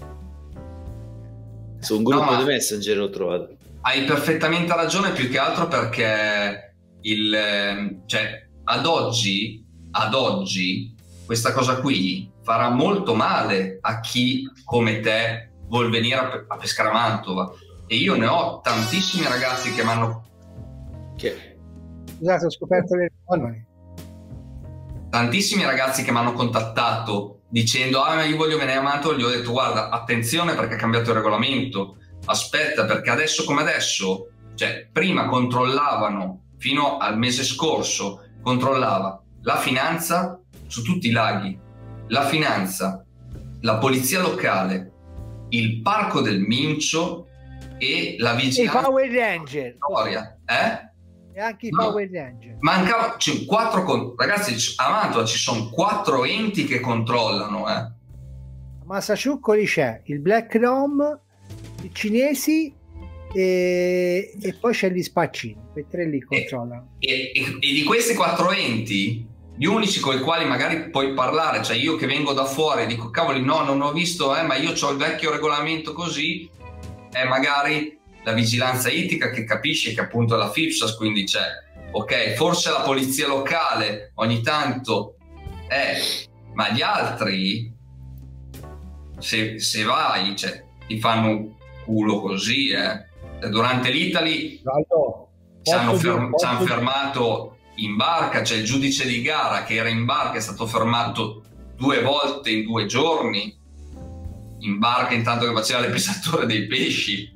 S5: su un gruppo no, di Messenger, l'ho trovata.
S7: Hai perfettamente ragione, più che altro perché il cioè ad oggi ad oggi questa cosa qui farà molto male a chi come te vuol venire a, pe- a pescare a Mantova, e io ne ho tantissimi ragazzi che mi hanno
S5: che
S1: scusate, ho scoperto le donne.
S7: Tantissimi ragazzi che mi hanno contattato dicendo ah ma io voglio venire a Mantova, gli ho detto guarda attenzione perché ha cambiato il regolamento, aspetta perché adesso come adesso, cioè prima controllavano, fino al mese scorso controllava la finanza su tutti i laghi, la finanza, la polizia locale, il parco del Mincio e la vigilanza,
S1: i Power Ranger,
S7: eh?
S1: E anche i
S7: no,
S1: Power Ranger.
S7: Mancava cioè, quattro con... ragazzi a Mantova ci sono quattro enti che controllano, eh.
S1: A Massaciuccoli c'è il Black Rom, i cinesi e, e poi c'è gli spaccini, quei tre lì controllano.
S7: E, e, e di questi quattro enti gli unici con i quali magari puoi parlare, cioè io che vengo da fuori e dico cavoli no non ho visto eh, ma io ho il vecchio regolamento così, è magari la vigilanza ittica che capisce che appunto è la FIPSAS, quindi c'è ok, forse la polizia locale ogni tanto eh, ma gli altri se, se vai cioè, ti fanno un culo così eh. Durante l'Italy ci hanno ferm- fermato in barca, c'è il giudice di gara che era in barca, è stato fermato due volte in due giorni in barca intanto che faceva le pesature dei pesci.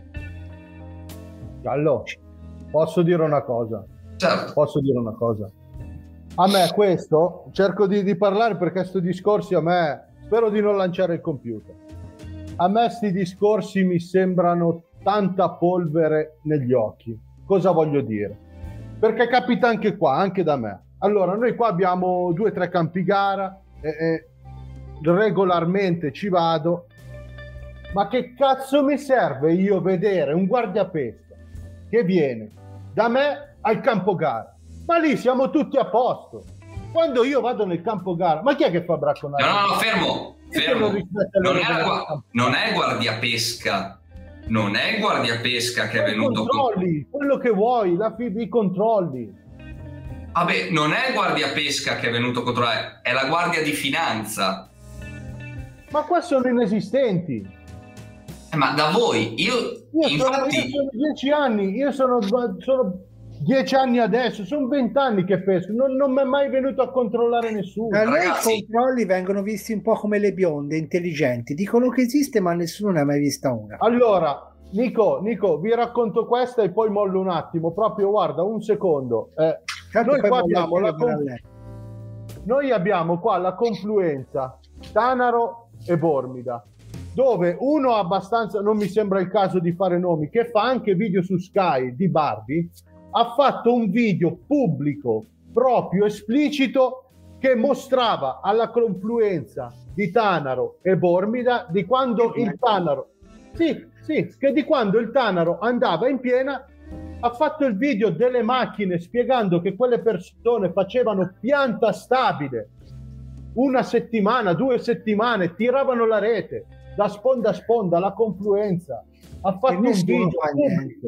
S8: Gallo, posso dire una cosa?
S7: Certo.
S8: Posso dire una cosa? A me questo, cerco di, di parlare perché sti discorsi a me, spero di non lanciare il computer, a me sti discorsi mi sembrano tanta polvere negli occhi. Cosa voglio dire? Perché capita anche qua, anche da me. Allora, noi qua abbiamo due o tre campi gara, e, e regolarmente ci vado, ma che cazzo mi serve io vedere un guardiapesca che viene da me al campo gara? Ma lì siamo tutti a posto. Quando io vado nel campo gara, ma chi è che fa bracconare?
S7: No, no, no, fermo, fermo. Non è, la, non è guardiapesca. Non è guardiapesca che è venuto
S8: controlli, con... quello che vuoi, la F I B, i controlli.
S7: Vabbè, non è guardiapesca che è venuto a controllare, è la guardia di finanza.
S8: Ma qua sono inesistenti.
S7: Eh, ma da voi, io,
S8: io
S7: infatti...
S8: Sono, io sono dieci anni, io sono, sono dieci anni adesso, sono vent'anni che pesco, non, non mi è mai venuto a controllare nessuno.
S1: A noi i controlli vengono visti un po' come le bionde intelligenti, dicono che esiste ma nessuno ne ha mai vista una.
S8: Allora, Nico, Nico, vi racconto questa e poi mollo un attimo, proprio guarda, un secondo. Eh, noi, qua abbiamo la con... noi abbiamo qua la confluenza Tanaro e Bormida, dove uno abbastanza, non mi sembra il caso di fare nomi, che fa anche video su Sky di Barbie, ha fatto un video pubblico proprio esplicito che mostrava alla confluenza di Tanaro e Bormida di quando il Tanaro sì, sì, che di quando il Tanaro andava in piena, ha fatto il video delle macchine spiegando che quelle persone facevano pianta stabile una settimana, due settimane, tiravano la rete da sponda a sponda, la confluenza. Ha fatto un video pubblico.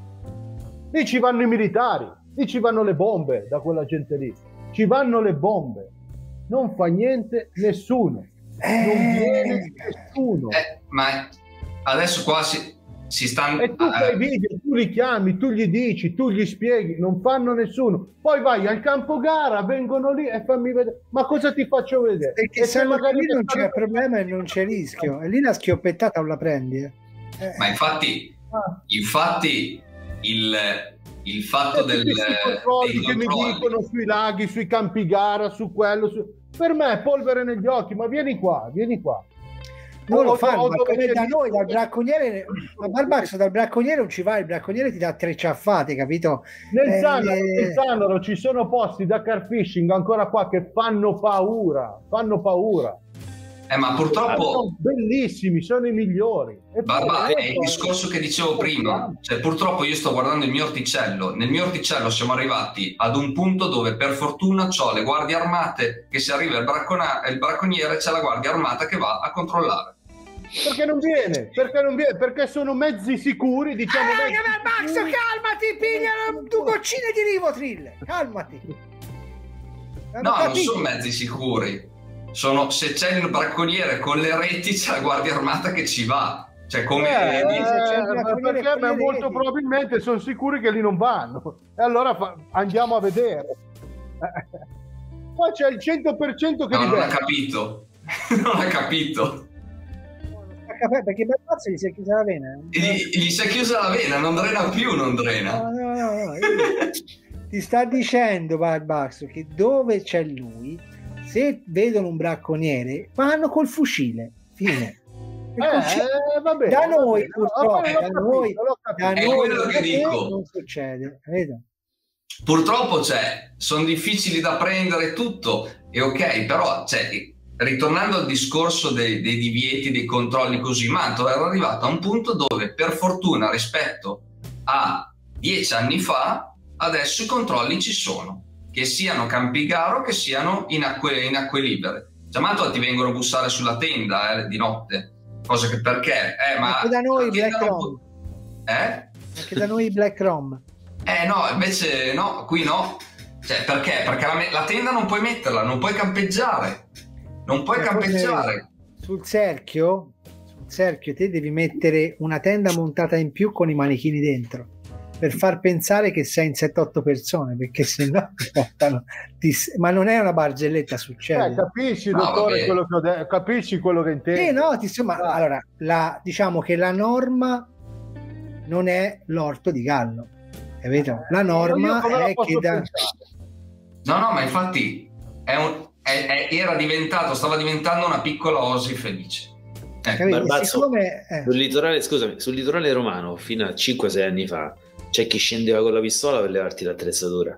S8: Lì ci vanno i militari, lì ci vanno le bombe da quella gente lì, ci vanno le bombe, non fa niente nessuno,
S1: eh...
S8: non viene nessuno.
S7: Eh, ma adesso qua si, si stanno...
S8: E tu fai video, tu li chiami, tu gli dici, tu gli spieghi, non fanno nessuno. Poi vai al campo gara, vengono lì e fammi vedere. Ma cosa ti faccio vedere?
S1: Perché
S8: e
S1: se magari lì non c'è problema e non c'è rischio. E lì la schioppettata non la prendi. Eh.
S7: Eh. Ma infatti, ah. infatti il, il fatto
S8: e
S7: del...
S8: Dei che mi dicono sui laghi, sui campi gara, su quello... Su... Per me è polvere negli occhi, ma vieni qua, vieni qua.
S1: Non lo fanno, ma come da noi, dal bracconiere, ma Barbax dal bracconiere non ci va, il bracconiere ti dà tre ciaffate, capito?
S8: Nel
S1: eh,
S8: Zanaro,
S1: eh...
S8: nel Zanaro ci sono posti da car fishing ancora qua che fanno paura, fanno paura.
S7: Eh, ma purtroppo
S8: sono bellissimi, sono i migliori.
S7: Barba, è il discorso che dicevo prima, cioè, purtroppo io sto guardando il mio orticello, nel mio orticello siamo arrivati ad un punto dove per fortuna c'ho le guardie armate, che se arriva il, braccona- il bracconiere c'è la guardia armata che va a controllare.
S8: Perché non viene? Perché non viene? Perché sono mezzi sicuri, diciamo.
S1: Eh, Max, calmati, pigliano due goccine di Rivotril, calmati.
S7: No, capito? Non sono mezzi sicuri. Sono, se c'è il bracconiere con le reti, c'è la guardia armata che ci va. Cioè, come
S8: eh,
S7: eh,
S8: eh, perché beh, molto probabilmente sono sicuri che lì non vanno. E allora fa, andiamo a vedere. Qua c'è il cento per cento che
S7: no,
S8: li
S7: non
S8: vede.
S7: ha capito. Non ha capito.
S1: Perché Barbazzo gli si è chiusa la vena.
S7: Gli, gli si è chiusa la vena, non drena più, non drena.
S1: No, no, no, no. Ti sta dicendo Barbazzo che dove c'è lui, se vedono un bracconiere, vanno col fucile. Fine.
S8: Eh, vabbè,
S1: da noi,
S8: vabbè,
S1: purtroppo,
S8: vabbè,
S1: da noi, da
S7: è
S1: noi
S7: quello che dico.
S1: Non succede, vedo.
S7: Purtroppo c'è, sono difficili da prendere tutto, e ok, però cioè, ritornando al discorso dei, dei divieti, dei controlli così, Mantova era arrivato a un punto dove per fortuna rispetto a dieci anni fa adesso i controlli ci sono, che siano Campigaro che siano in acque, in acque libere. Cioè, Mantova ti vengono a bussare sulla tenda eh, di notte, cosa che perché? Eh, ma
S1: anche da noi Black Rom.
S7: Eh?
S1: Anche da noi Black Rom.
S7: Eh no, invece no, qui no. Cioè, perché? Perché la, la tenda non puoi metterla, non puoi campeggiare. Non puoi
S1: Ma
S7: campeggiare.
S1: Sul cerchio, sul cerchio te devi mettere una tenda montata in più con i manichini dentro per far pensare che sei in sette otto persone, perché se no ti, ma non è una barzelletta, succede.
S8: Eh, capisci,
S7: no,
S8: dottore, quello che ho detto, capisci quello che intendi.
S1: Eh no, ti, insomma, ah. allora, la, diciamo che la norma non è l'orto di Gallo, capito? La norma è che da...
S7: No, no, ma infatti è un È, è, era diventato, stava diventando una piccola oasi felice.
S5: Eh, Barbazzo, siccome, eh. sul litorale, scusami, sul litorale romano fino a cinque sei anni fa c'è chi scendeva con la pistola per levarti l'attrezzatura.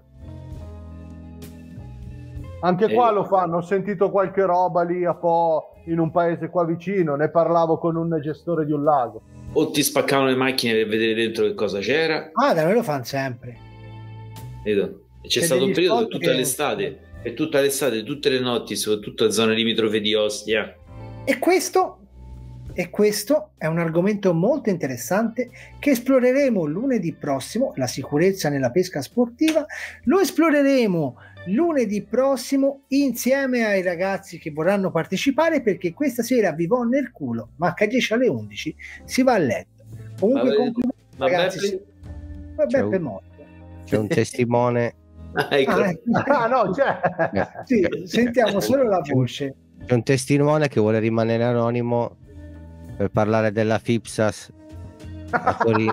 S8: Anche
S5: e...
S8: qua lo fanno, ho sentito qualche roba lì a po' in un paese qua vicino, ne parlavo con un gestore di un lago.
S5: O ti spaccavano le macchine per vedere dentro che cosa c'era.
S1: Ah, da noi lo fanno sempre.
S5: Vedo. C'è, c'è stato un periodo che tutta che... l'estate e tutta l'estate, tutte le notti, soprattutto a zone limitrofe di Ostia.
S1: E questo, e questo è un argomento molto interessante che esploreremo lunedì prossimo, la sicurezza nella pesca sportiva. Lo esploreremo lunedì prossimo insieme ai ragazzi che vorranno partecipare, perché questa sera vi vo nel culo, ma a dieci alle undici si va a letto. Comunque, complimenti, ragazzi. Ma Beppe è morto.
S3: C'è un testimone.
S5: Ah, ecco.
S1: ah, ecco.
S8: ah no, c'è.
S1: Sì, sentiamo solo la voce.
S3: C'è un testimone che vuole rimanere anonimo per parlare della FIPSAS a Torino.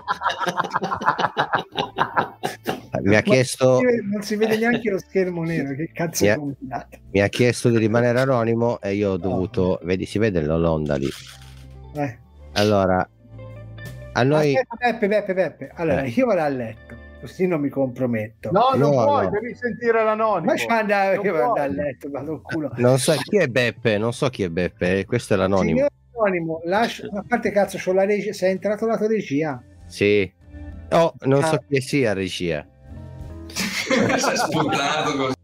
S3: Mi ha chiesto,
S1: non si vede neanche lo schermo nero, che cazzo
S3: mi
S1: è
S3: ha,
S1: combinato?
S3: mi ha chiesto di rimanere anonimo e io ho dovuto, vedi, si vede l'onda lì.
S1: Eh.
S3: Allora, a noi...
S1: Aspetta, Peppe, Peppe, Peppe. Allora,
S3: Eh.
S1: io vado a letto, così non mi comprometto.
S8: No, non
S3: No,
S8: puoi,
S3: no.
S8: devi sentire l'anonimo.
S1: Ma c'è andare,
S8: Non
S1: io vado
S8: puoi.
S1: a letto, vado al culo.
S3: Non so chi è Beppe, non so chi è Beppe, questo è l'anonimo.
S1: Signor Anonimo, lascio, a parte cazzo, c'ho la regia, sei entrato la tua regia.
S3: Sì. Oh, non
S1: Ah.
S3: so chi sia regia.
S7: Si è sputtanato così.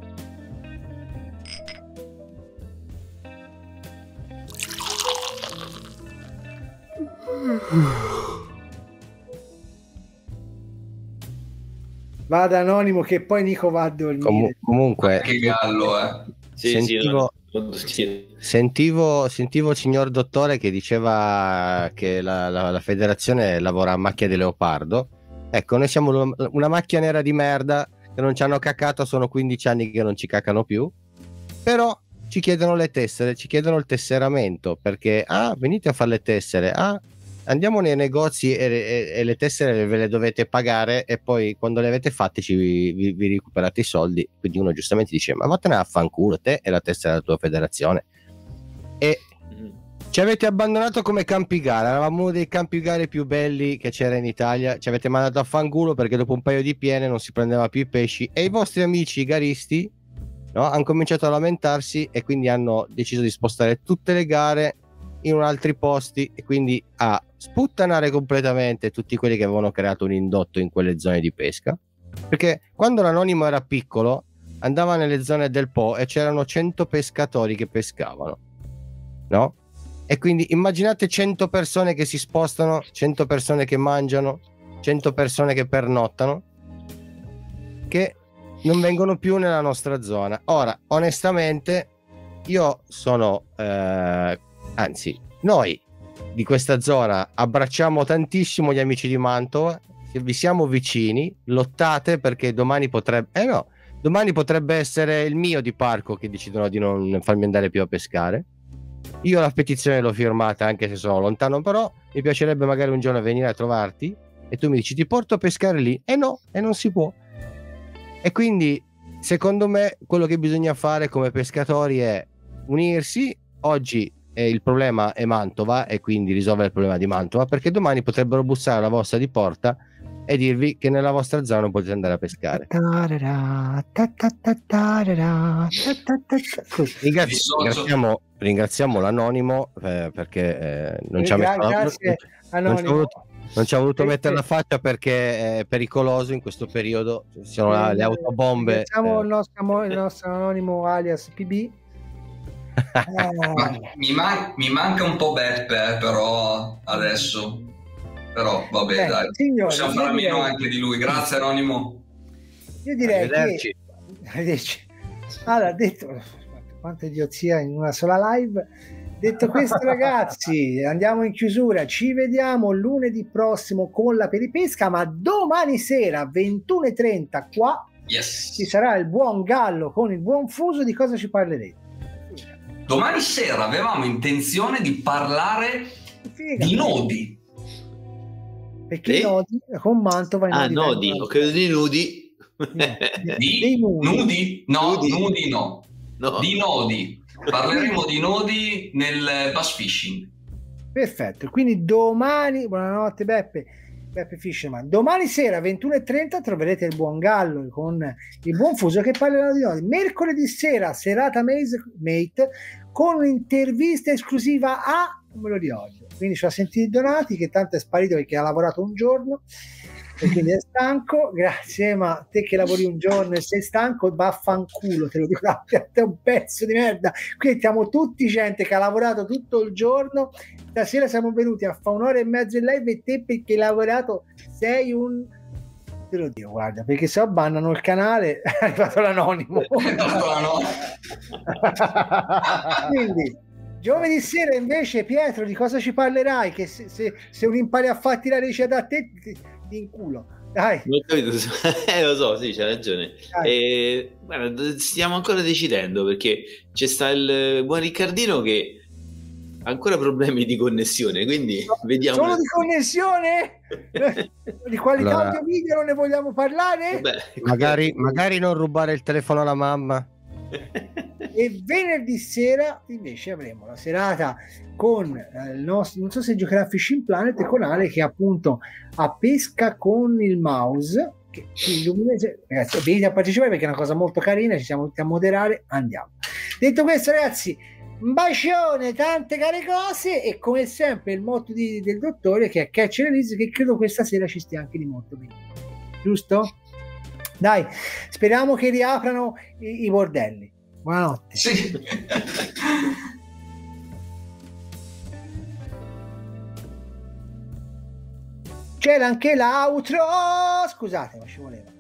S1: Vado anonimo che poi Nico va a dormire.
S3: Comu- comunque,
S7: Che gallo, eh.
S5: Sì,
S3: Sentivo-
S5: sì, non- non- sì.
S3: sentivo, sentivo il signor dottore che diceva che la, la- la federazione lavora a macchia di leopardo. Ecco, noi siamo lo- una macchia nera di merda che non ci hanno caccato, sono quindici anni che non ci caccano più. Però ci chiedono le tessere, ci chiedono il tesseramento perché, ah, venite a fare le tessere, ah, andiamo nei negozi e, e- e le tessere ve le dovete pagare e poi quando le avete fatte ci, vi, vi recuperate i soldi. Quindi uno giustamente dice, ma vattene a fanculo, te e la tessera della tua federazione. E ci avete abbandonato come campi gara, eravamo uno dei campi gare più belli che c'era in Italia, ci avete mandato a fanculo perché dopo un paio di piene non si prendeva più i pesci e i vostri amici garisti, no, hanno cominciato a lamentarsi e quindi hanno deciso di spostare tutte le gare in un altri posti e quindi a sputtanare completamente tutti quelli che avevano creato un indotto in quelle zone di pesca, perché quando l'anonimo era piccolo andava nelle zone del Po e c'erano cento pescatori che pescavano, no? E quindi immaginate cento persone che si spostano, cento persone che mangiano, cento persone che pernottano, che non vengono più nella nostra zona. Ora, onestamente, io sono, eh, anzi, noi di questa zona abbracciamo tantissimo gli amici di Mantova, vi siamo vicini, lottate perché domani potrebbe, eh no, domani potrebbe essere il mio di parco che decidono di non farmi andare più a pescare. Io la petizione l'ho firmata anche se sono lontano, però mi piacerebbe magari un giorno venire a trovarti e tu mi dici ti porto a pescare lì, e no, e non si può. E quindi secondo me quello che bisogna fare come pescatori è unirsi. Oggi eh, il problema è Mantova e quindi risolvere il problema di Mantova, perché domani potrebbero bussare alla vostra di porta e dirvi che nella vostra zona non potete andare a pescare. Ringrazi- ringraziamo, ringraziamo l'anonimo eh, perché eh, non ci ha
S1: Gra-
S3: messo la-
S1: grazie,
S3: non ci ha
S1: anonimo.
S3: voluto, non ci ha voluto
S1: Sì,
S3: mettere
S1: sì.
S3: la faccia perché è pericoloso in questo periodo, ci sono la- le autobombe.
S1: Ringraziamo
S3: eh.
S1: il, nostro, il nostro anonimo alias P B.
S7: Ma mi, man- mi manca un po' Beppe, eh, però adesso. Però vabbè,
S1: Beh,
S7: dai.
S1: signori,
S7: Possiamo fare a
S1: io
S7: meno
S1: direi-
S7: anche di lui. Grazie, Anonimo.
S1: Io direi
S3: Arrivederci.
S1: che Arrivederci. Allora, detto quanta idiozia in una sola live. Detto questo, ragazzi, andiamo in chiusura. Ci vediamo lunedì prossimo con la peripesca, ma domani sera ventuno e trenta qua
S7: Yes.
S1: ci sarà il buon Gallo con il buon Fuso. Di cosa ci parlerete?
S7: Domani sera avevamo intenzione di parlare
S1: Figa.
S7: di nodi.
S1: Perché
S5: Sì?
S1: i nodi con Mantova i
S5: Ah,
S1: nodi
S5: nodi,
S1: vengono-
S5: ho creduto di nudi.
S7: Di
S1: dei nudi.
S7: nudi? No,
S5: Nudi.
S7: nudi no.
S5: No.
S7: Di nodi. Parleremo di nodi nel bass fishing.
S1: Perfetto, quindi domani, buonanotte Beppe, Beppe Fisherman, domani sera ventuno e trenta troverete il buon Gallo con il buon Fuso che parlerà di nodi. Mercoledì sera serata Maze Mate con un'intervista esclusiva a, non me lo ricordo, quindi ci ha sentito i Donati che tanto è sparito perché ha lavorato un giorno e quindi è stanco. Grazie, ma te che lavori un giorno e sei stanco vaffanculo, te lo dico, te è un pezzo di merda. Qui siamo tutti gente che ha lavorato tutto il giorno, stasera siamo venuti a fare un'ora e mezza in live e te perché hai lavorato sei un, te lo dico, guarda, perché se no bannano il canale. È arrivato l'anonimo. Quindi giovedì sera invece, Pietro, di cosa ci parlerai? Che se, se, se un impari a farti la ricetta da te ti, ti inculo, dai.
S5: Non ho capito. Eh, lo so, sì, c'ha ragione.
S1: Dai.
S5: E, guarda, stiamo ancora decidendo perché c'è sta il buon Riccardino che ancora problemi di connessione, quindi
S1: no,
S5: vediamo.
S1: Solo di connessione? Di qualità
S3: Allora,
S1: audio video non ne vogliamo parlare?
S5: Vabbè,
S3: magari, magari non rubare il telefono alla mamma.
S1: E venerdì sera invece avremo la serata con eh, il nostro, non so se giocherà a Fishing Planet, con Ale che appunto a pesca con il mouse, che, che, ragazzi, venite a partecipare perché è una cosa molto carina, ci siamo tutti a moderare, andiamo. Detto questo, ragazzi, un bacione, tante care cose, e come sempre il motto di, del dottore, che è catch and release, che credo questa sera ci stia anche di molto bene, giusto? Dai, speriamo che riaprano i, i bordelli. Buonanotte.
S7: Sì.
S1: C'era anche l'outro, scusate, ma ci voleva.